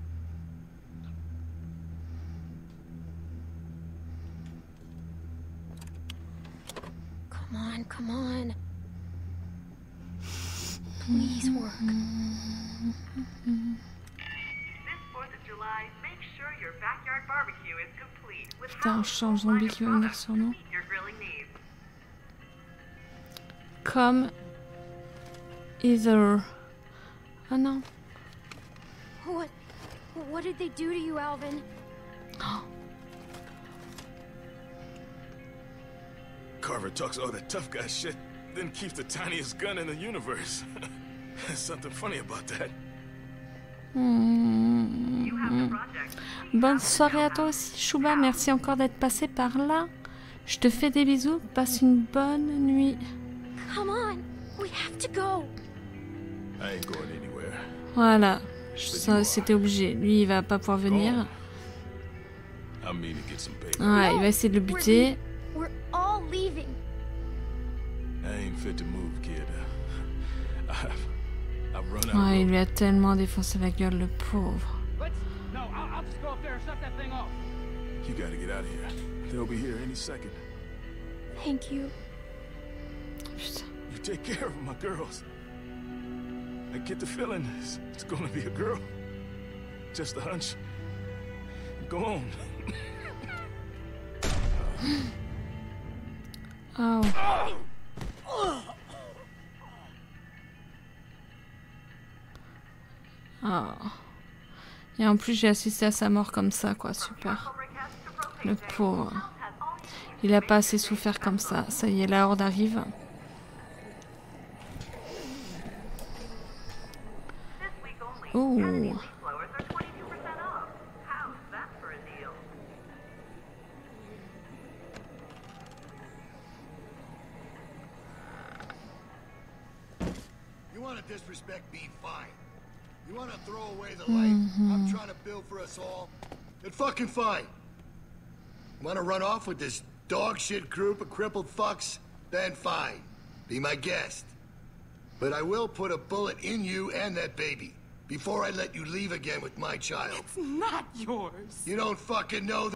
Come on, come on. Please work. Putain, un chant zombie qui va venir sur nous. Come either. Ah non. What did they do to you, Alvin? Carver talks all that tough guy shit, then keeps the tiniest gun in the universe. There's something funny about that. Bonne soirée à toi aussi, Chouba. Merci encore d'être passé par là. Je te fais des bisous. Passe une bonne nuit. Come on, we have to go. I ain't going anywhere. Voilà, c'était obligé. Lui, il va pas pouvoir venir. Ouais, il va essayer de le buter. We're all leaving. I ain't fit to move, kid. I've run out. Ouais, il lui a tellement défoncé la gueule, le pauvre. No, I'll just go up there and shut that thing off. You gotta get out of here. They'll be here any second. Thank you. Putain. You take care of my girls. I get the feeling it's gonna be a girl. Just a hunch. Go on. Oh. Oh. Et en plus, j'ai assisté à sa mort comme ça, quoi. Super. Le pauvre. Il a pas assez souffert comme ça. Ça y est, la horde arrive. Oh. You want to disrespect me, fine. You want to throw away the life I'm trying to build for us all? Then fucking fine. You want to run off with this dog shit group of crippled fucks? Then fine. Be my guest. But I will put a bullet in you and that baby before I let you leave again with my child. It's not yours. You don't fucking know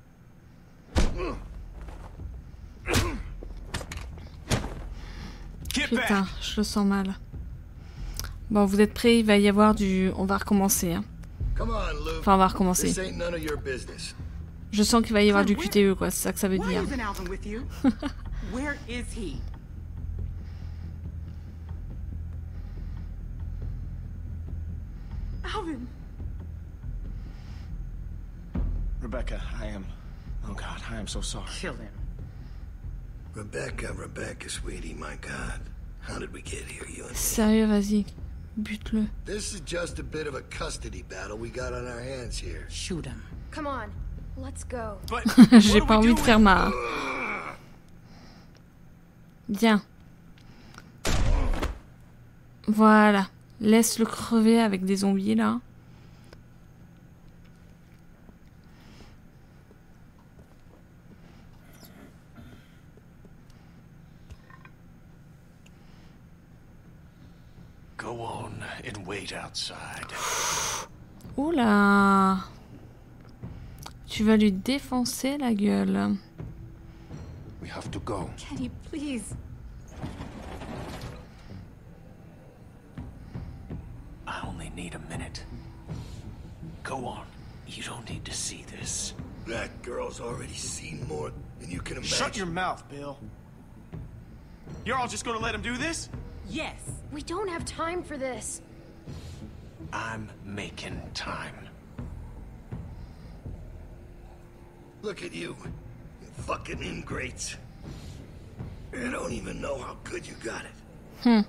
Putain, je le sens mal. Bon, vous êtes prêts? Il va y avoir du... On va recommencer. Hein. Enfin, on va recommencer. Je sens qu'il va y avoir du QTE, quoi. C'est ça que ça veut dire. Where is he? Alvin. Rebecca, oh God, I am so sorry. Kill him. Rebecca, sweetie, my God. How did we get here, you and me? Sérieux, vas-y. Bute-le. This is just a bit of a custody battle we got on our hands here. Shoot him. Come on, let's go. J'ai pas envie de faire ma... Viens. Voilà. Laisse-le crever avec des zombies, là. Go on and wait outside. Oula. Tu vas lui défoncer la gueule. We have to go. Kenny, please. I only need a minute. Go on. You don't need to see this. That girl's already seen more than you can imagine. Shut your mouth, Bill. You're all just gonna let him do this? Yes. We don't have time for this. I'm making time. Look at you fucking ingrates. You don't even know how good you got it.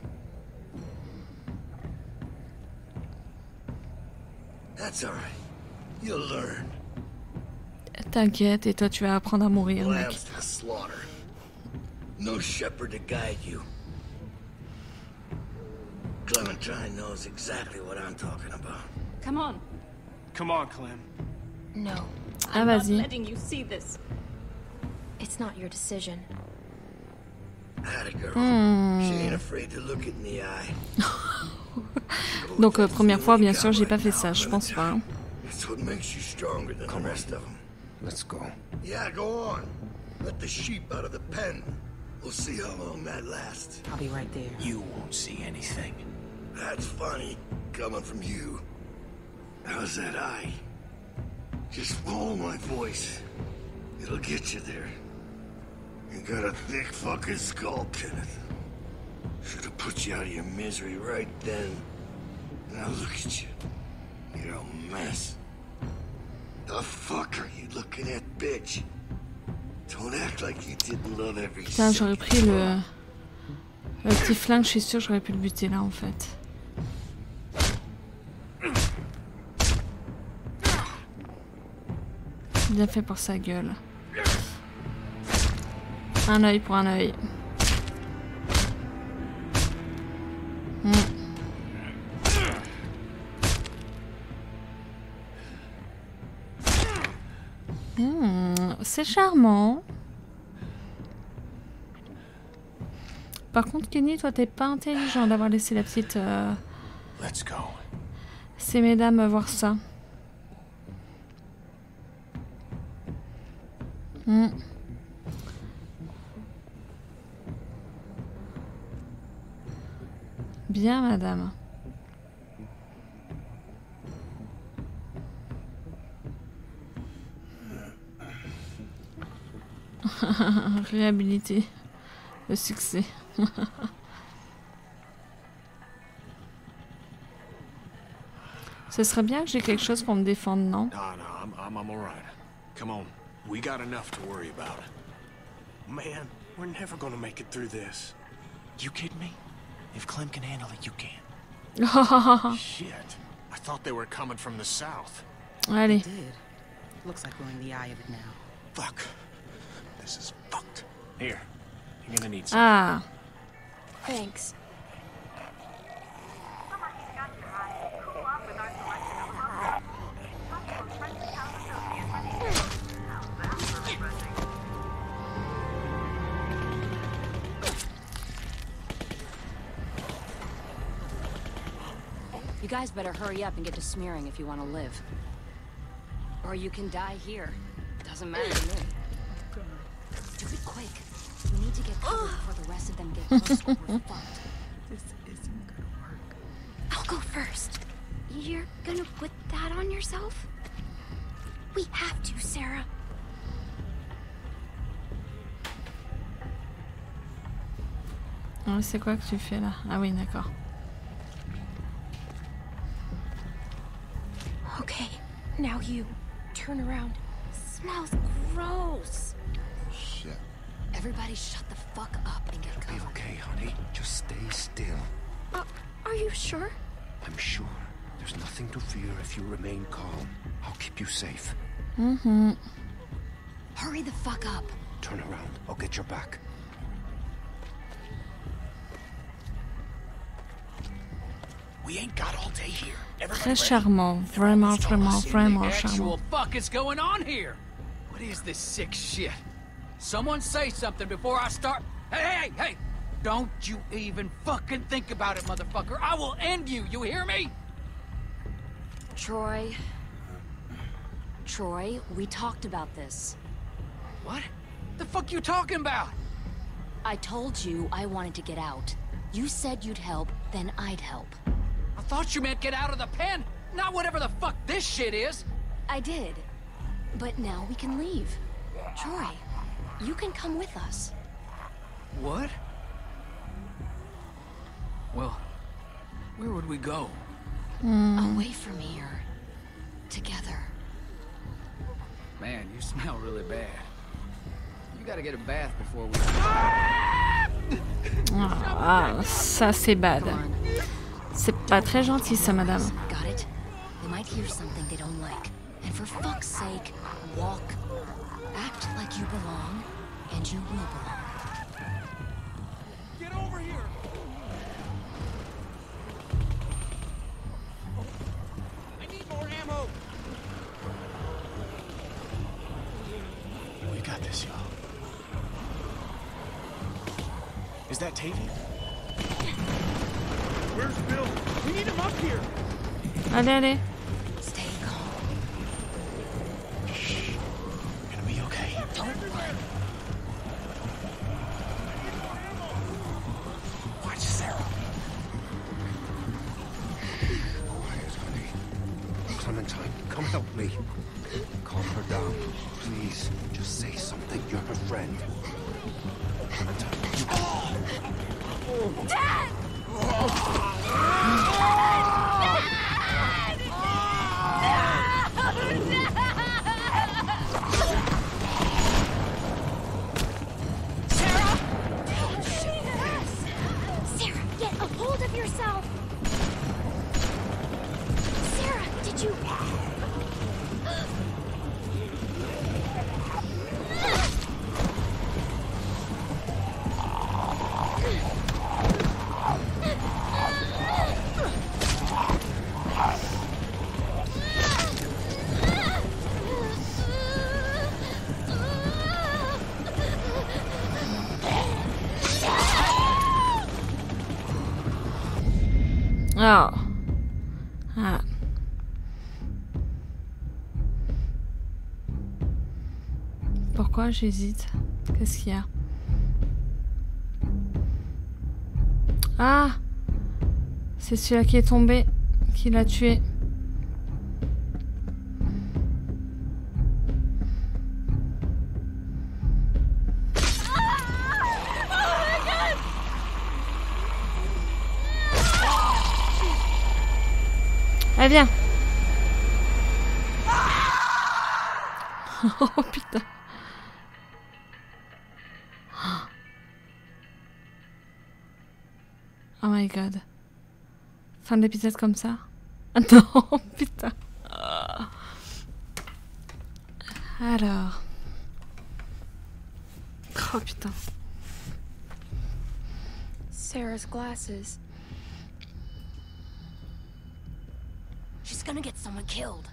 That's all right. You'll learn. T'inquiète, et toi tu vas apprendre à mourir, mec. Lambs to the slaughter. No shepherd to guide you. Clementine knows exactly what I'm talking about. Come on. Come on, Clem. No. Ah, vas-y. Letting you see this. It's not your decision. Donc première fois, bien sûr, j'ai pas fait ça, je pense pas. Hein. Let's go. Yeah, go on. Let the sheep out of the pen. We'll see how long that lasts. I'll be right there. You won't see anything. That's funny, coming from you. How's that eye? Just follow my voice. It'll get you there. You got a thick fucking skull, Kenneth. Should have put you out of your misery right then. Now look at you. You're a mess. The fuck are you looking at, bitch? Don't act like you didn't love every Putain, j'aurais pris le petit flingue, je suis sûre que j'aurais pu le buter là en fait. Bien fait pour sa gueule. Un œil pour un œil. C'est charmant. Par contre, Kenny, toi, t'es pas intelligent d'avoir laissé la petite... ces mesdames voir ça. Bien, madame. Réhabilité. Le succès. Ce serait bien que j'ai quelque chose pour me défendre, non? I'm alright. Come on, we got enough to worry about. Man, we're never gonna make it through this. You kidding me? If Clem can handle it, you can. Shit. I thought they were coming from the south. Allez. Looks like we're in the eye of it now. Fuck. This is fucked. Here. You're gonna need some. Ah. Thanks. You guys better hurry up and get to smearing if you want to live. Or you can die here. Doesn't matter to me. Do it quick. We need to get covered before the rest of them get close or we're fucked. This isn't gonna work. I'll go first. You're gonna put that on yourself? We have to, Sarah. Ah, c'est quoi que tu fais là? Ah oui, d'accord. Okay, now you. Turn around. Smells gross. Shit. Everybody shut the fuck up and get covered. Be okay, honey. Just stay still. Are you sure? I'm sure. There's nothing to fear if you remain calm. I'll keep you safe. Hurry the fuck up. Turn around. I'll get your back. We ain't got all day here. Très charmant. Vraiment, vraiment, vraiment charmant. What the fuck is going on here? What is this sick shit? Someone say something before I start. Hey! Don't you even fucking think about it, motherfucker. I will end you. You hear me? Troy, we talked about this. What? The fuck you talking about? I told you I wanted to get out. You said you'd help, then I'd help. I thought you meant get out of the pen, not whatever the fuck this shit is. I did. But now we can leave. Troy, you can come with us. What? Well, where would we go? Away from here. Together. Man, you smell really bad. You gotta get a bath before we... Ah, ça c'est bad. C'est pas très gentil ça, madame. Got it? They might hear something they don't like. And for fuck's sake, walk. Act like you belong, and you will belong. Get over here! I need more ammo! We got this, y'all. Is that Tavy? Where's Bill? We need him up here. Allez, allez. Stay calm. Shh. You're gonna be okay. Don't run. Watch Sarah. Quiet, honey. Clementine, come help me. Calm her down, please. Just say something. You're her friend. Clementine, you... Dad! Sarah! Sarah, get a hold of yourself! Sarah, did you... Oh. Ah. Pourquoi j'hésite? Qu'est-ce qu'il y a? Ah! C'est celui-là qui est tombé, qui l'a tué. Allez, viens. Oh putain. Oh my god. Fin de l'épisode comme ça. Non, putain. Alors. Oh putain. Sarah's glasses. She's gonna get someone killed.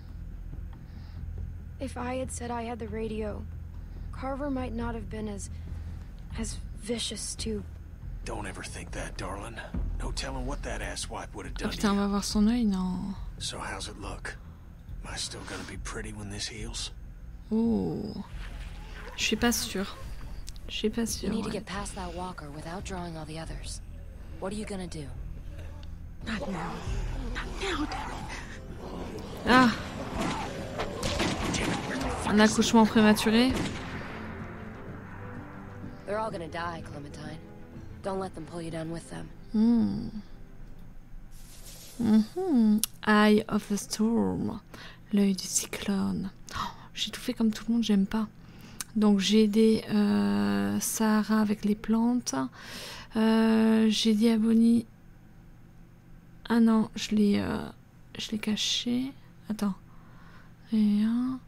If I had said I had the radio, Carver might not have been as vicious to... Don't ever think that, darling. No telling what that asswipe would have Oh done putain, on va voir son œil, non. So how's it look? Am I still gonna be pretty when this heals? Oh. Je suis pas sûre. Je suis pas You sûre. need to Ouais. get past that walker without drawing all the others. What are you gonna do? Not now. Not now, damn it. Ah. Un accouchement prématuré. They're all gonna die, Clementine. Don't let them pull you down with them. Eye of the Storm. L'œil du cyclone. Oh, j'ai tout fait comme tout le monde, j'aime pas. Donc j'ai aidé Sahara avec les plantes. J'ai dit à Bonnie... Ah non, je l'ai caché. Attends. Et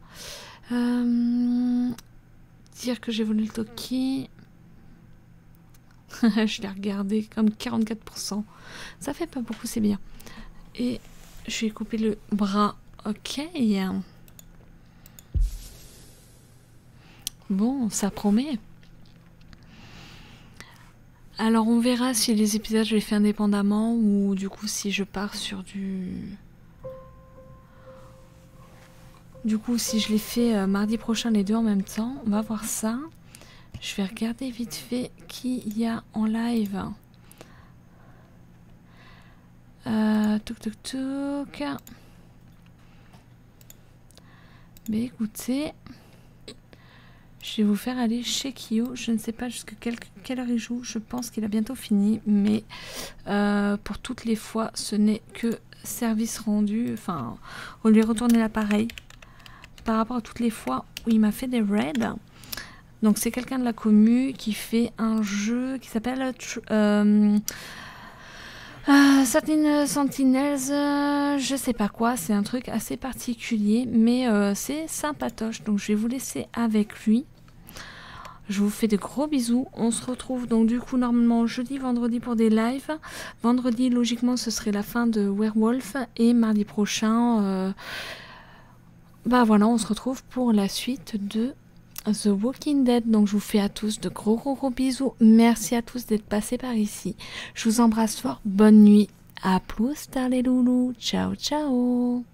dire que j'ai volé le Toki. Je l'ai regardé comme 44%. Ça fait pas beaucoup, c'est bien. Et je lui ai coupé le bras. Ok. Bon, ça promet. Alors on verra si les épisodes je les fais indépendamment ou du coup si je pars sur du... Du coup si je les fais mardi prochain les deux en même temps, on va voir ça. Je vais regarder vite fait qui y a en live. Toc toc toc. Mais écoutez, je vais vous faire aller chez Kyo. Je ne sais pas jusqu'à quelle heure il joue. Je pense qu'il a bientôt fini. Mais pour toutes les fois, ce n'est que service rendu. Enfin, on lui a retourné l'appareil. Par rapport à toutes les fois où il m'a fait des raids. Donc c'est quelqu'un de la commu qui fait un jeu qui s'appelle Certain Sentinels, je sais pas quoi, c'est un truc assez particulier, mais c'est sympatoche, donc je vais vous laisser avec lui. Je vous fais de gros bisous, on se retrouve donc du coup normalement jeudi, vendredi pour des lives. Vendredi logiquement ce serait la fin de Werewolf et mardi prochain, bah voilà, on se retrouve pour la suite de The Walking Dead. Donc je vous fais à tous de gros bisous. Merci à tous d'être passés par ici. Je vous embrasse fort. Bonne nuit. À plus tard les loulous. Ciao ciao.